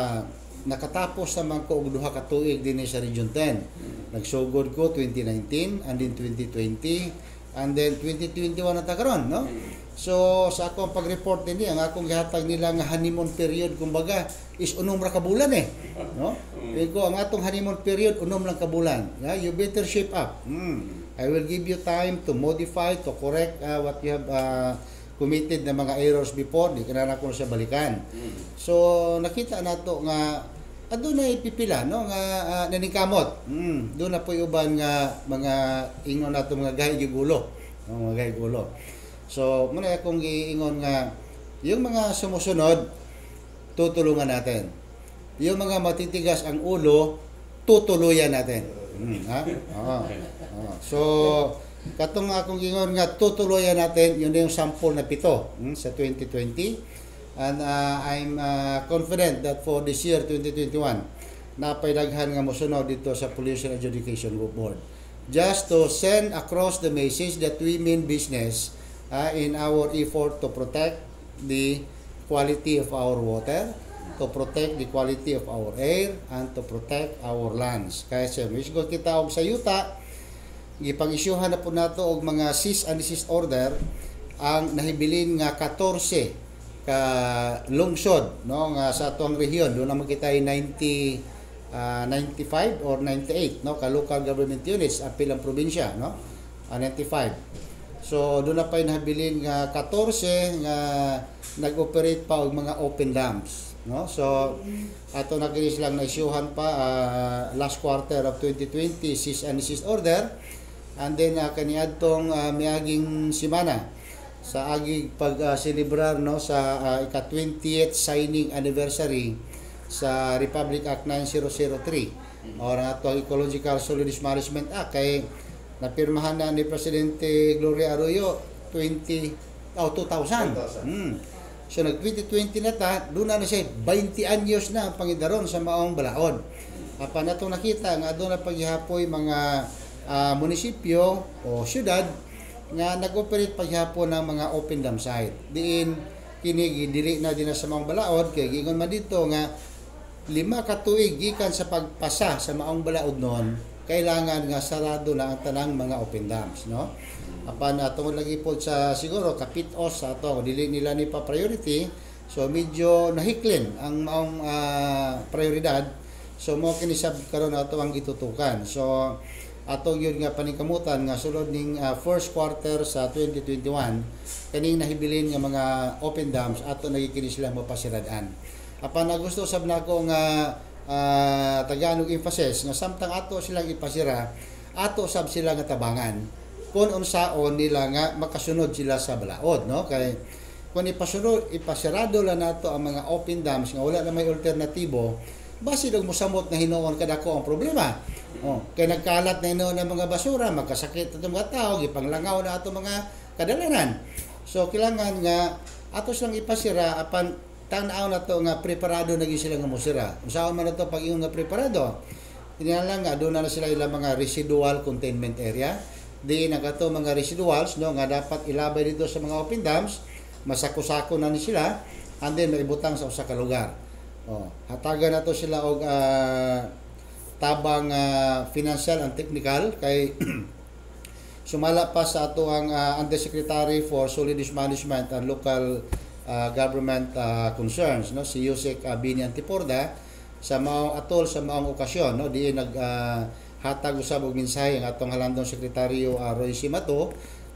nakatapos naman ko og duha ka tuig dinhi sa Region ten. Nagsugod ko twenty nineteen and then twenty twenty and then twenty twenty-one na ta karon no. So sa akong pag-report dinhi ang akong gihatag nila nga honeymoon period kumbaga is unom ra ka bulan eh no. Iko ang atong honeymoon period unom lang ka bulan. Yeah, you better shape up. Mm. I will give you time to modify to correct uh, what you have uh, committed na mga errors before di kana na ko sa balikan. So nakita nato nga aduna ipipila no nga uh, naningkamot. Mm, do na po uban nga mga ingon nato mga gahi gigulo, no, mga gahi gulo. So muna akong giingon nga yung mga sumusunod tutulungan natin. Yung mga matitigas ang ulo tutuluyan natin. Mm, ha? Oo. Oo. So katong akong giingon nga tutuluyan natin yun yung sample na pito mm, sa twenty twenty. And uh, I'm uh, confident that for this year twenty twenty-one napaydaghan nga mosunod dito sa Pollution Adjudication Board just to send across the message that we mean business uh, in our effort to protect the quality of our water to protect the quality of our air and to protect our lands. Kaya sir, misgo kita og sa yuta, gipang-isyuhan na po nato og mga cease and desist order ang nahibilin nga fourteen ka lungsod, no, nga sa atong rehiyon. Doon naman kita ay ninety, uh, ninety-five or ninety-eight, no, ka local government units apil ang probinsya, no, uh, ninety-five. So doon na pa nahabilin nga fourteen nga nag-operate pa og mga open dams, no. So ato na kini silang na-issuehan pa uh, last quarter of twenty twenty cease and desist order, and then uh, kaniadtong uh, miaging semana sa agi pag-celebrar uh, no sa uh, ika-twentieth signing anniversary sa Republic Act nine thousand three or ang ato Ecological Solidarity Management Act kay napirmahan na ni Presidente Gloria Arroyo twenty oh, two thousand. Hmm. So nag twenty twenty na ta, doon na, na siya twenty anyos na ang pangidaron sa maong balaod. Apan natong nakita nga doon na paghihapoy mga uh, munisipyo o syudad nga nag-operate paghapon ng mga open dam site. Diin kini dili na din sa maong balaod kay giingon man dito nga lima ka tuig gikan sa pagpasa sa maong balaod noon, kailangan nga sarado na ang tanang mga open dams, no? Apan atong lagi po sa siguro kapit-os sa ato dili nila ni pa priority, so medyo nahiklin ang maong uh, prioridad. So mo kini sab karon ato ang gitutukan. So atong yun nga paningkamutan nga sulod ning uh, first quarter sa twenty twenty-one kaning nahibilin nga mga open dams ato nagikini sila mapasiradan. Apan nagusto sab nako nga uh, Tagalog emphasis nga samtang ato silang ipasira, ato sab sila nga tabangan kung unsaon nila nga makasunod sila sa balaod, no? Kay kung ipasunod ipasirado lang nato ang mga open dams nga wala na may alternatibo, basi dag mosamot nga hinuon kadako ang problema. Oh, kay nagkalat na ino ng mga basura, magkasakit ato mga tao, gipanglangaw na ato mga kadalanan. So kailangan nga ato silang ipasira apan tanaw na to nga preparado na gyud sila nga mosira. Unsaon man nato pag ingon nga preparado? Kinahanglan nga doon na sila ilang mga residual containment area. Di nagato mga residuals no nga dapat ilabay dito sa mga open dams, masako-sako na ni sila and then maibutang sa usa ka lugar. Oh, hatagan nato sila og uh, tabang uh, financial and technical kay sumala pa sa ato ang uh, Undersecretary for Solidarity Management and Local uh, Government uh, Concerns, no, si Yusek uh, Bini Antiporda sa maong atol sa maong okasyon, no, di nag uh, hatag usab og mensahe ang atong halandong sekretaryo uh, Roy Simato,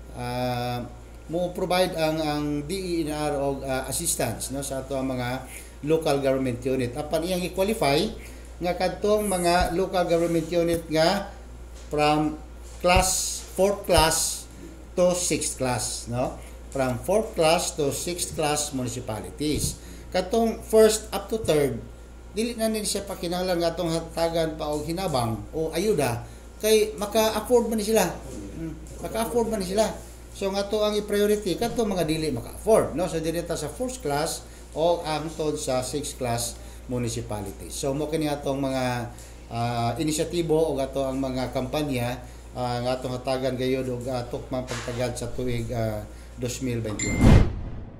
uh, mo provide ang ang D E N R og uh, assistance, no, sa ato ang mga local government unit apan iyang i-qualify nga kadtong mga local government unit nga from class fourth class to sixth class, no, from fourth class to sixth class municipalities. Kadtong first up to third dili na ni siya pakinahanglan nga atong hatagan pa og hinabang o ayuda kay maka-afford man ni sila, hmm, maka-afford man ni sila. So nga to ang i-priority kadtong mga dili maka-afford, no, so dili ta sa first class o angtod sa sixth class municipalities. So mo kini atong mga uh, inisyatibo o ato ang mga kampanya uh, nga atong hatagan gayud og uh, tukmang pagtagad sa tuig uh, twenty twenty-one.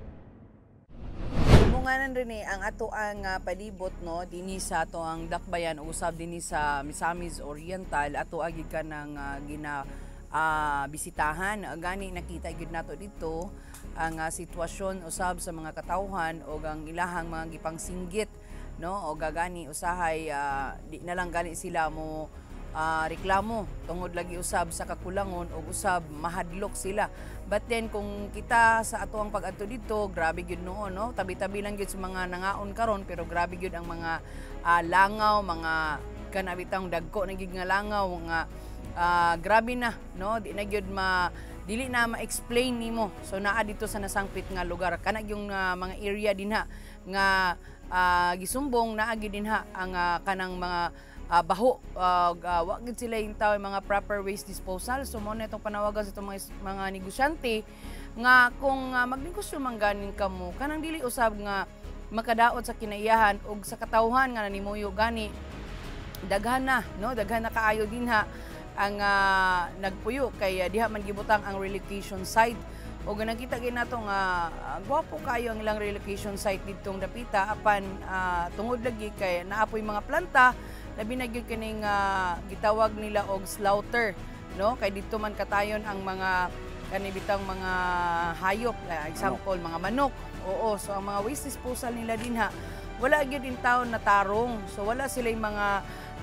Bunganan rin eh, ang ato ang uh, palibot no dinhi sa ato ang dakbayan usab dinhi sa Misamis Oriental ato agi ka ng uh, gina uh, bisitahan gani nakita gyud nato dito ang uh, sitwasyon usab sa mga katawhan o ang ilahang mga gipangsinggit, no, o gagani usahay uh, di na lang gani sila mo uh, reklamo tungod lagi usab sa kakulangon o usab mahadlok sila. But then kung kita sa ato ang pag-adto dito, grabe gyud noon, no, tabi-tabi lang gyud sa mga nangaon karon pero grabe gyud ang mga uh, langaw, mga kanabitang dagko na gyud nga langaw nga uh, grabe na, no, di na gyud ma dili na ma-explain nimo. So naa dito sa nasangpit nga lugar kana yung uh, mga area dinha nga uh, gisumbong naa gyud dinha ang uh, kanang mga uh, baho uh, uh, wa gyud sila yung tawo mga proper waste disposal. So mo na itong panawagan sa itong mga, mga negosyante nga kung uh, magnegosyo man ganin kamo kanang dili usab nga makadaot sa kinaiyahan ug sa katawhan nga nanimuyo gani daghan na, no, daghan na kaayo dinha ang uh, nagpuyo kay uh, diha man gibutang ang relocation site o nakita gyud nato nga uh, gwapo kayo ang ilang relocation site didtong dapita apan uh, tungod lagi kay naapoy mga planta labi na gyud kining uh, gitawag nila og slaughter, no? Kay dito man katayon ang mga kanibitang mga hayop, uh, example mga manok. Oo, so ang mga waste disposal nila dinha wala gyud in town na tarong. So wala sila yung mga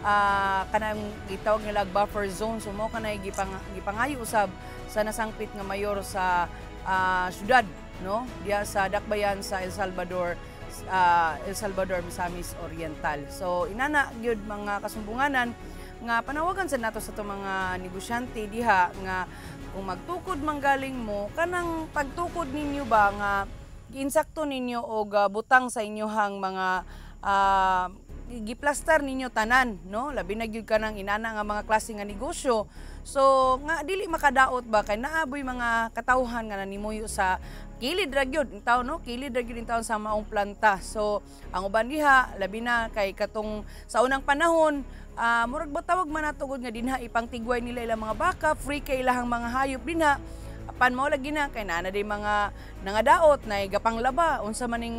uh, kanang gitawag nila buffer zone. So mo kanay gipang gipangayo usab sa nasangpit nga mayor sa uh, syudad, no? Diya sa dakbayan sa El Salvador, uh, El Salvador Misamis Oriental. So inana gyud mga kasumbunganan nga panawagan sa nato sa to mga negosyante diha nga kung magtukod manggaling mo kanang pagtukod ninyo ba nga giinsakto ninyo og uh, butang sa inyohang mga uh, giplastar ninyo tanan, no? Labi na gyud kanang inana nga mga klase nga negosyo. So nga dili makadaot ba kay naaboy mga katawhan nga nanimuyo sa kilid ra gyud in taon, no? Kilid ra gyud in taon sa maong planta. So ang uban diha labi na kay katong sa unang panahon uh, murag batawag man natugod nga dinha ipang tigway nila ilang mga baka, free kay ilahang mga hayop dinha. Apan mo lagi na kay naa na day mga nangadaot na gapang laba unsa maning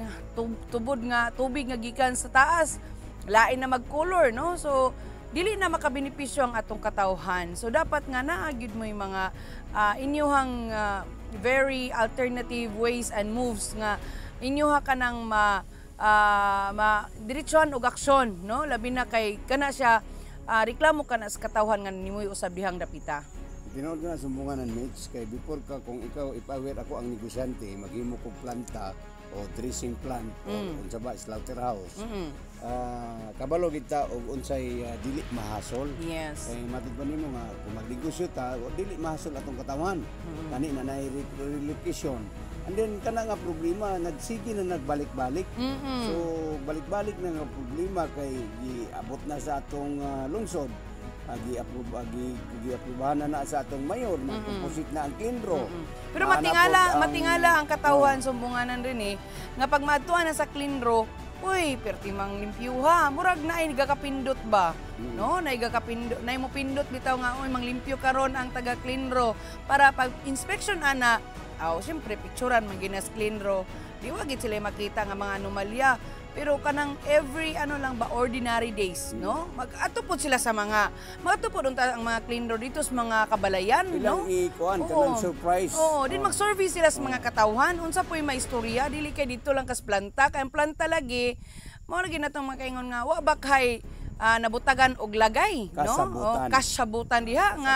tubod nga tubig nga gikan sa taas lain na mag-color, no? So dili na makabenepisyo ang atong katawhan. So dapat nga naa gyud mo yung mga uh, inyohang uh, very alternative ways and moves nga inyoha kanang ma uh, ma diretsuhan og aksyon, no? Labi na kay kana siya uh, reklamo kana sa katawhan nga nimuy usab dihang dapita. Tinood ko na sumbunganan, Mitch, kay before ka kung ikaw ipawir ako ang negosyante, maghimo kong planta o dressing plant mm. o unsa ba slaughterhouse. Mm -hmm. uh, kabalo kita og unsay uh, dili mahasol. Yes. Kay matod pa nimo nga kung magnegosyo ta, o dili mahasol atong katawan. Mm -hmm. Kani na nay relocation. And then kana nga problema nagsige na nagbalik-balik. Mm -hmm. So balik-balik na nga problema kay giabot na sa atong uh, lungsod. Agi approve agi gi-aprobahan na sa atong mayor na mm -hmm. composite na ang Cleanro. Mm -hmm. Pero matingala ang, matingala ang katawhan oh. sumbunganan rin eh nga pag maadtuan na sa Cleanro, uy, perti mang limpyuha, murag na ay gakapindot ba? Mm. No, nay gakapindot, nay mo pindot bitaw nga uy mang limpyo karon ang taga Cleanro para pag inspection ana, aw oh, syempre picturean man ginas Cleanro. Di wa gid sila makita nga mga anomalya. Pero kanang every ano lang ba ordinary days, no? Mag-atupod sila sa mga mag-atupod unta ang mga Cleanro dito sa mga kabalayan, ilang no? ikuan kanang surprise. Oo, din mag-survey sila sa mga katawhan unsa po'y maistorya dili kay dito lang kas planta, kay ang planta lagi mao lagi natong makaingon nga wa ba kay uh, nabutagan og lagay, no? Kasabutan. O kasabutan diha nga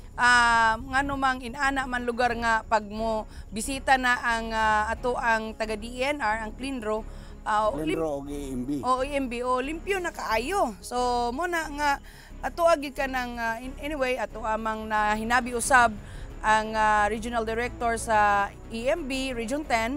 Uh, nga numang inana man lugar nga pag mo bisita na ang uh, ato ang taga D N R ang Cleanro. Uh, Cleanro og E M B. O E M B o limpyo na kaayo. So mo na nga ato agi ka ng uh, anyway ato amang na hinabi usab ang uh, regional director sa E M B Region ten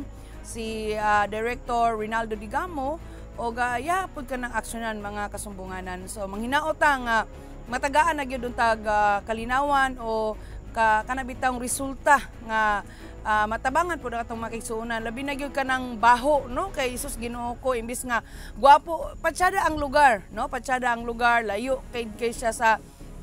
si uh, Director Rinaldo Digamo o gaya pud ka ng aksyonan mga kasumbunganan. So manghinaota nga uh, matagaan na gyud untag uh, kalinawan o ka kanabitang resulta nga uh, matabangan pud atong makigsuonan labi na gyud kanang baho, no? Kay Isus Ginoo ko imbis nga gwapo patsyada ang lugar, no? Patsyada ang lugar layo kay kay siya sa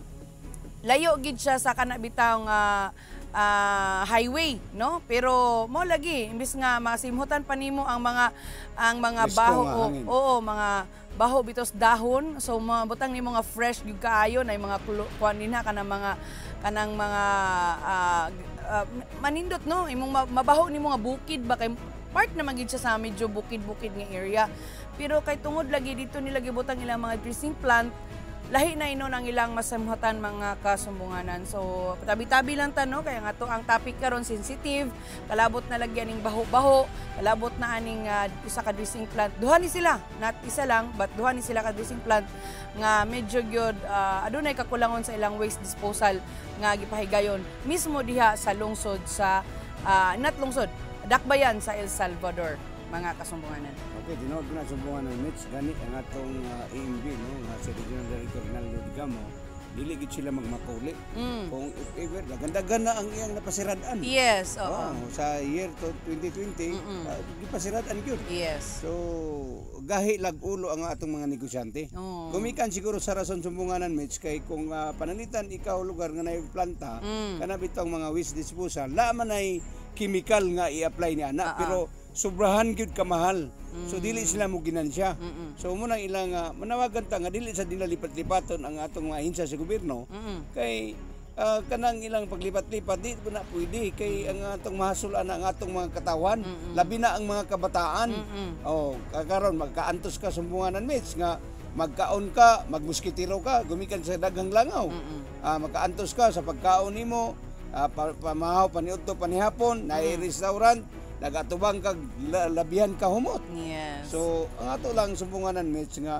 layo gid siya sa kanabitang uh, uh, highway, no? Pero mo lagi imbis nga masimhutan pa nimo ang mga ang mga Gusto baho nga, o, oo mga baho bitos dahon, so mabutang ni mga fresh gyud kaayo na mga kuan dinha kanang mga kanang mga uh, uh, manindot, no? Imong mabaho nimo nga bukid ba kay part na magid siya sa medyo bukid-bukid nga area. Pero kay tungod lagi dito nila gibutang ilang mga dressing plant, lahi na inon ang ilang masamhutan mga kasumbunganan. So tabi-tabi lang ta, no? Kaya nga to ang topic karon sensitive, kalabot na lagyan ning baho-baho, kalabot na aning uh, isa ka dressing plant. Duha ni sila, not isa lang, but duha ni sila ka dressing plant nga medyo gyud uh, adunay kakulangon sa ilang waste disposal nga gipahigayon mismo diha sa lungsod sa uh, not lungsod, dakbayan sa El Salvador mga kasumbunganan. Okay, tinood ko na sumbunganan, Mitch, gani ang atong uh, E M B, no? Nga si Regional Director Rinaldo Digamo, dili gid sila magmakuli. Mm. Kung if ever, ganda-ganda ang iyang napasiradaan. Yes, oo. Oh, sa year twenty twenty, uh, gipasiradaan gyud. Yes. So, gahi lag ulo ang atong mga negosyante. Oh. Gumikan siguro sa rason sumbunganan, Mitch, kay kung uh, panalitan ikaw lugar nga nay planta, mm. kana bitong mga waste disposal, la man ay chemical nga i-apply ni ana, Ah, ah. pero sobrahan gyud kamahal. So Mm. dili sila mo ginansya. Mm-mm. So mo nang ilang uh, manawagan ta nga dili sa dinalipat-lipaton ang atong mga ahensya sa gobyerno. Mm-mm. Kay ah, kanang ilang paglipat-lipat di ko na pwede kay ang atong mahasulan ang atong mga katawan, Mm-mm. labi na ang mga kabataan. Mm-mm. Oh, karon magkaantos ka sumbunganan mates nga magkaon ka, magmuskitiro ka, gumikan sa daghang langaw. Mm-mm. Ah, magkaantos ka sa pagkaon nimo, ah, pa, pamahaw paniudto panihapon, na Mm. restaurant, nagatubang kag la- labihan ka humot. Yes. So, ang ato lang sumbunganan mates nga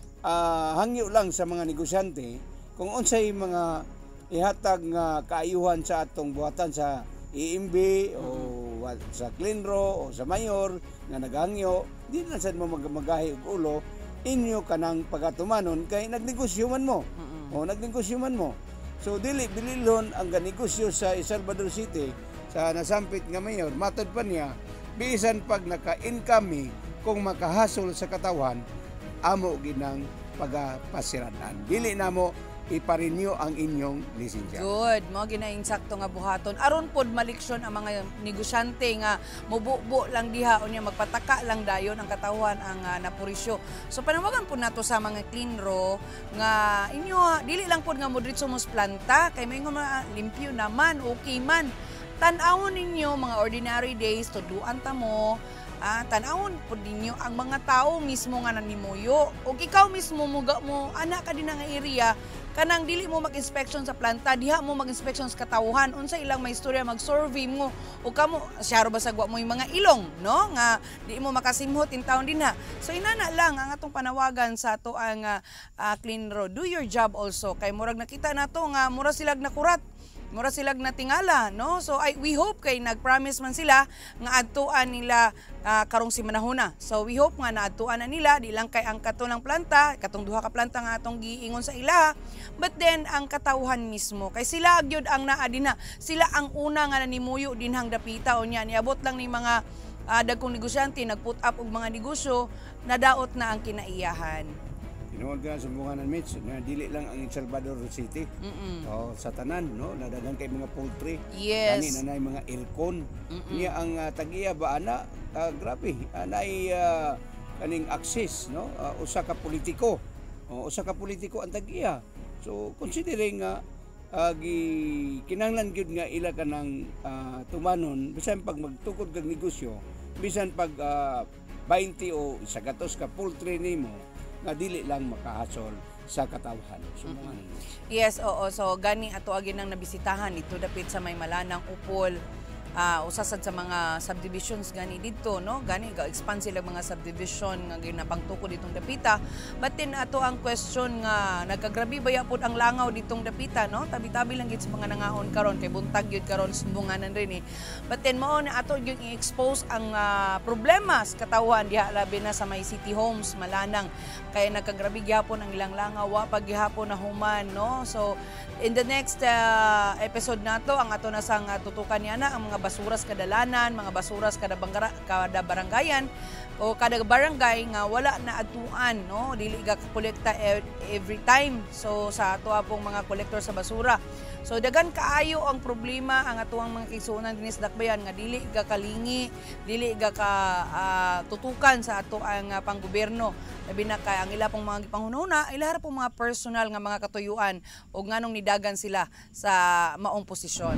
ah, hangyo lang sa mga negosyante kung unsay mga ihatag nga kaayuhan sa atong buhatan sa I M B o wa- sa Clinro o sa Mayor nga naghangyo, di na sad mo mag- magahi og ulo inyo kanang pagatumanon kay nagnegosyo man mo. O nagnegosyo man mo. So dili bililhon ang ganegosyo sa Salvador City sa nasampit nga mayor, matod pa niya bisan pag naka-income mi kung makahasol sa katawan amo ginang pagapasiranan. Dili na mo iparenew ang inyong lisensya. Good, mo ginaing sakto nga buhaton. Aron pod maliksyon ang mga negosyante nga mububo lang diha unya magpataka lang dayon ang katawhan ang uh, napurisyo. So panawagan po nato sa mga Clinro nga inyo dili lang pod nga modritso mos planta kay may nga limpyo naman, okay man. Tan-awon ninyo mga ordinary days tudluan ta mo. Ah, tanawon po ninyo ang mga tao mismo nga nanimuyo. O ikaw mismo muga mo anak ka din nga area kanang dili mo mag-inspection sa planta, diha mo mag-inspection sa katawhan, unsa ilang may istorya mag-survey mo o kamo syaro ba sagwa mo yung mga ilong, no? Nga di mo makasimhot in taon din ha. So inana lang ang atong panawagan sa ato ang uh, uh, Clinro. Do your job also kay murag nakita nato nga mura silag nakurat. Mura silag natingala, no? So I, we hope kay nag-promise man sila nga adtuan nila uh, karong si manahuna. So we hope nga naadtuan na nila di lang kay ang katulang planta, katong duha ka planta nga atong giingon sa ila, but then ang katawhan mismo kay sila gyud ang naa dinha. Sila ang una nga nanimuyo dinhang dapita unya niabot lang ni mga uh, dagkong negosyante nag-put up og mga negosyo, nadaot na ang kinaiyahan. Tinuod ka sa sumbunganan mates na dili lang ang Salvador City. Mm-mm. O sa tanan no, nadagan kay mga poultry. Yes. Kani nanay mga aircon. Mm-mm. Niya ang uh, tag-iya ba ana uh, grabe anay uh, kaning access no uh, usa ka politiko. O usa ka politiko ang tag-iya. So considering nga uh, gi kinahanglan gyud nga ila kanang uh, tumanon bisan pag magtukod kag negosyo, bisan pag uh, twenty o sagatos ka poultry nimo nga dili lang makahasol sa katawhan. Sumbunganan. Yes, oo. So, gani ato agin ang nabisitahan ito dapit sa may Malanang Upol. Uh, usasad sa mga subdivisions gani dito, no? Gani ga-expand sila mga subdivision nga ginapangtuko ditong dapita. But then ato ang question nga nagkagrabi baya pud ang langaw ditong dapita, no? Tabi-tabi lang gid sa mga nangaon karon kay buntag gyud karon sumbunganan rin eh. But then mao na ato yung i-expose ang uh, problema sa katawhan diha labi na sa may City Homes Malanang kay nagkagrabi gyapon ang ilang langaw wa pag gihapon na human, no? So in the next uh, episode nato ang ato na sang uh, tutukan niya na ang mga basuras kada dalanan, mga basuras kada bangara, kada barangayan o kada barangay nga wala na atuan, no? Dili ga kolekta every time. So sa ato pong mga kolektor sa basura. So dagan kaayo ang problema ang atuang mga kaigsuonan dinhi sa dakbayan nga dili ga kalingi, dili ga ka uh, tutukan sa ato ang uh, panggobyerno. Labi na kay ang ila pong mga gipanghunahuna, ila pong mga personal nga mga katuyuan o nganong nidagan sila sa maong posisyon.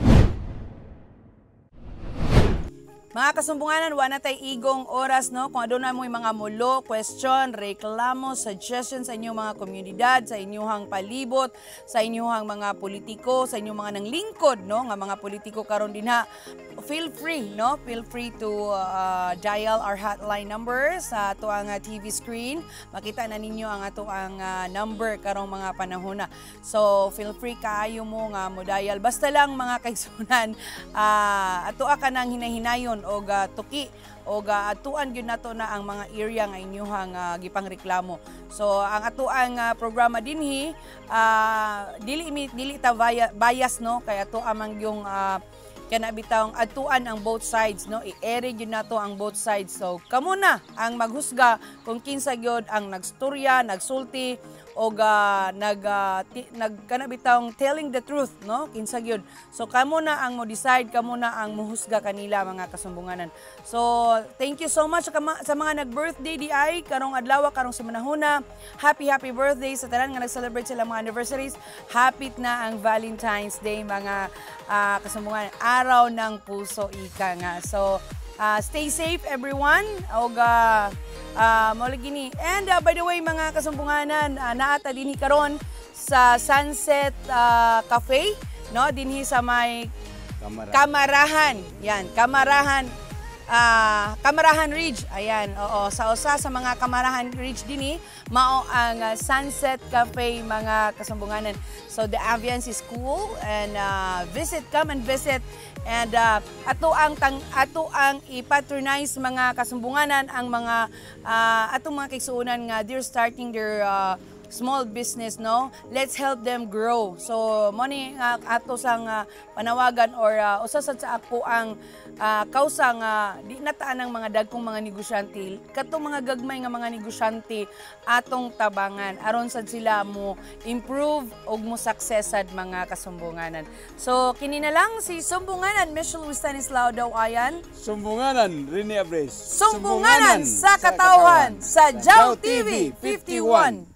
Mga kasumbunganan, wala na tayo igong oras, no? Kung aduna mo yung mga mulo, question, reklamo, suggestion sa inyong mga komunidad, sa inyong palibot, sa inyong mga politiko, sa inyong mga nanglingkod, no? Nga mga politiko karon din ha. Feel free, no? Feel free to uh, dial our hotline number sa ato ang uh, T V screen. Makita na ninyo ang ato ang uh, number karong mga panahon na. So, feel free kaayo mo nga mo dial. Basta lang mga kaigsunan, uh, ato ka nang hinahinayon o uh, tuki o uh, atuan gyud nato na ang mga area nga inyong uh, gipangreklamo. So ang atuang uh, programa dinhi uh, dili dili ta bias, no, kay ato amang yung uh, kana bitawng atuan ang both sides, no, i-ere gyud nato ang both sides. So kamo na ang maghusga kung kinsa gyud ang nagstorya, nagsulti o uh, nag uh, ti, nagkanabitang telling the truth, no? Kinsa gyud. So kamo na ang mo decide, kamo na ang muhusga kanila mga kasumbunganan. So thank you so much sa, sa mga nag-birthday di ay karong adlaw karong sa manahuna. Happy happy birthday sa tanan nga nag-celebrate sila mga anniversaries. Happy na ang Valentine's Day mga uh, kasumbunganan. Araw ng puso ika nga. So Uh, stay safe everyone. Og uh, uh, gini. And uh, by the way mga kasumbunganan, uh, naata dinhi karon sa Sunset uh, Cafe, no? Dinhi sa may Kamara. Kamarahan. Yan, Kamarahan. Uh, Kamarahan Ridge. Ayan, oo, sa usa sa mga Kamarahan Ridge dinhi mao ang uh, Sunset Cafe mga kasumbunganan. So the ambience is cool and uh, visit, come and visit. And uh, ato ang tang ato ang i-patronize mga kasumbunganan ang mga uh, atong mga kaigsuonan nga they're starting their uh, small business, no? Let's help them grow. So mo ni nga ato sang uh, panawagan or uh, usa sad sa ako ang uh, kausa nga di nataan ang mga dagkong mga negosyante katong mga gagmay nga mga negosyante atong tabangan aron sad sila mo improve og mo success sad mga kasumbunganan. So kini na lang si Sumbunganan Michelle Stanislao daw ayan. Sumbunganan Rene Abres. Sumbunganan, Sumbunganan sa katawan sa J A W T V fifty-one.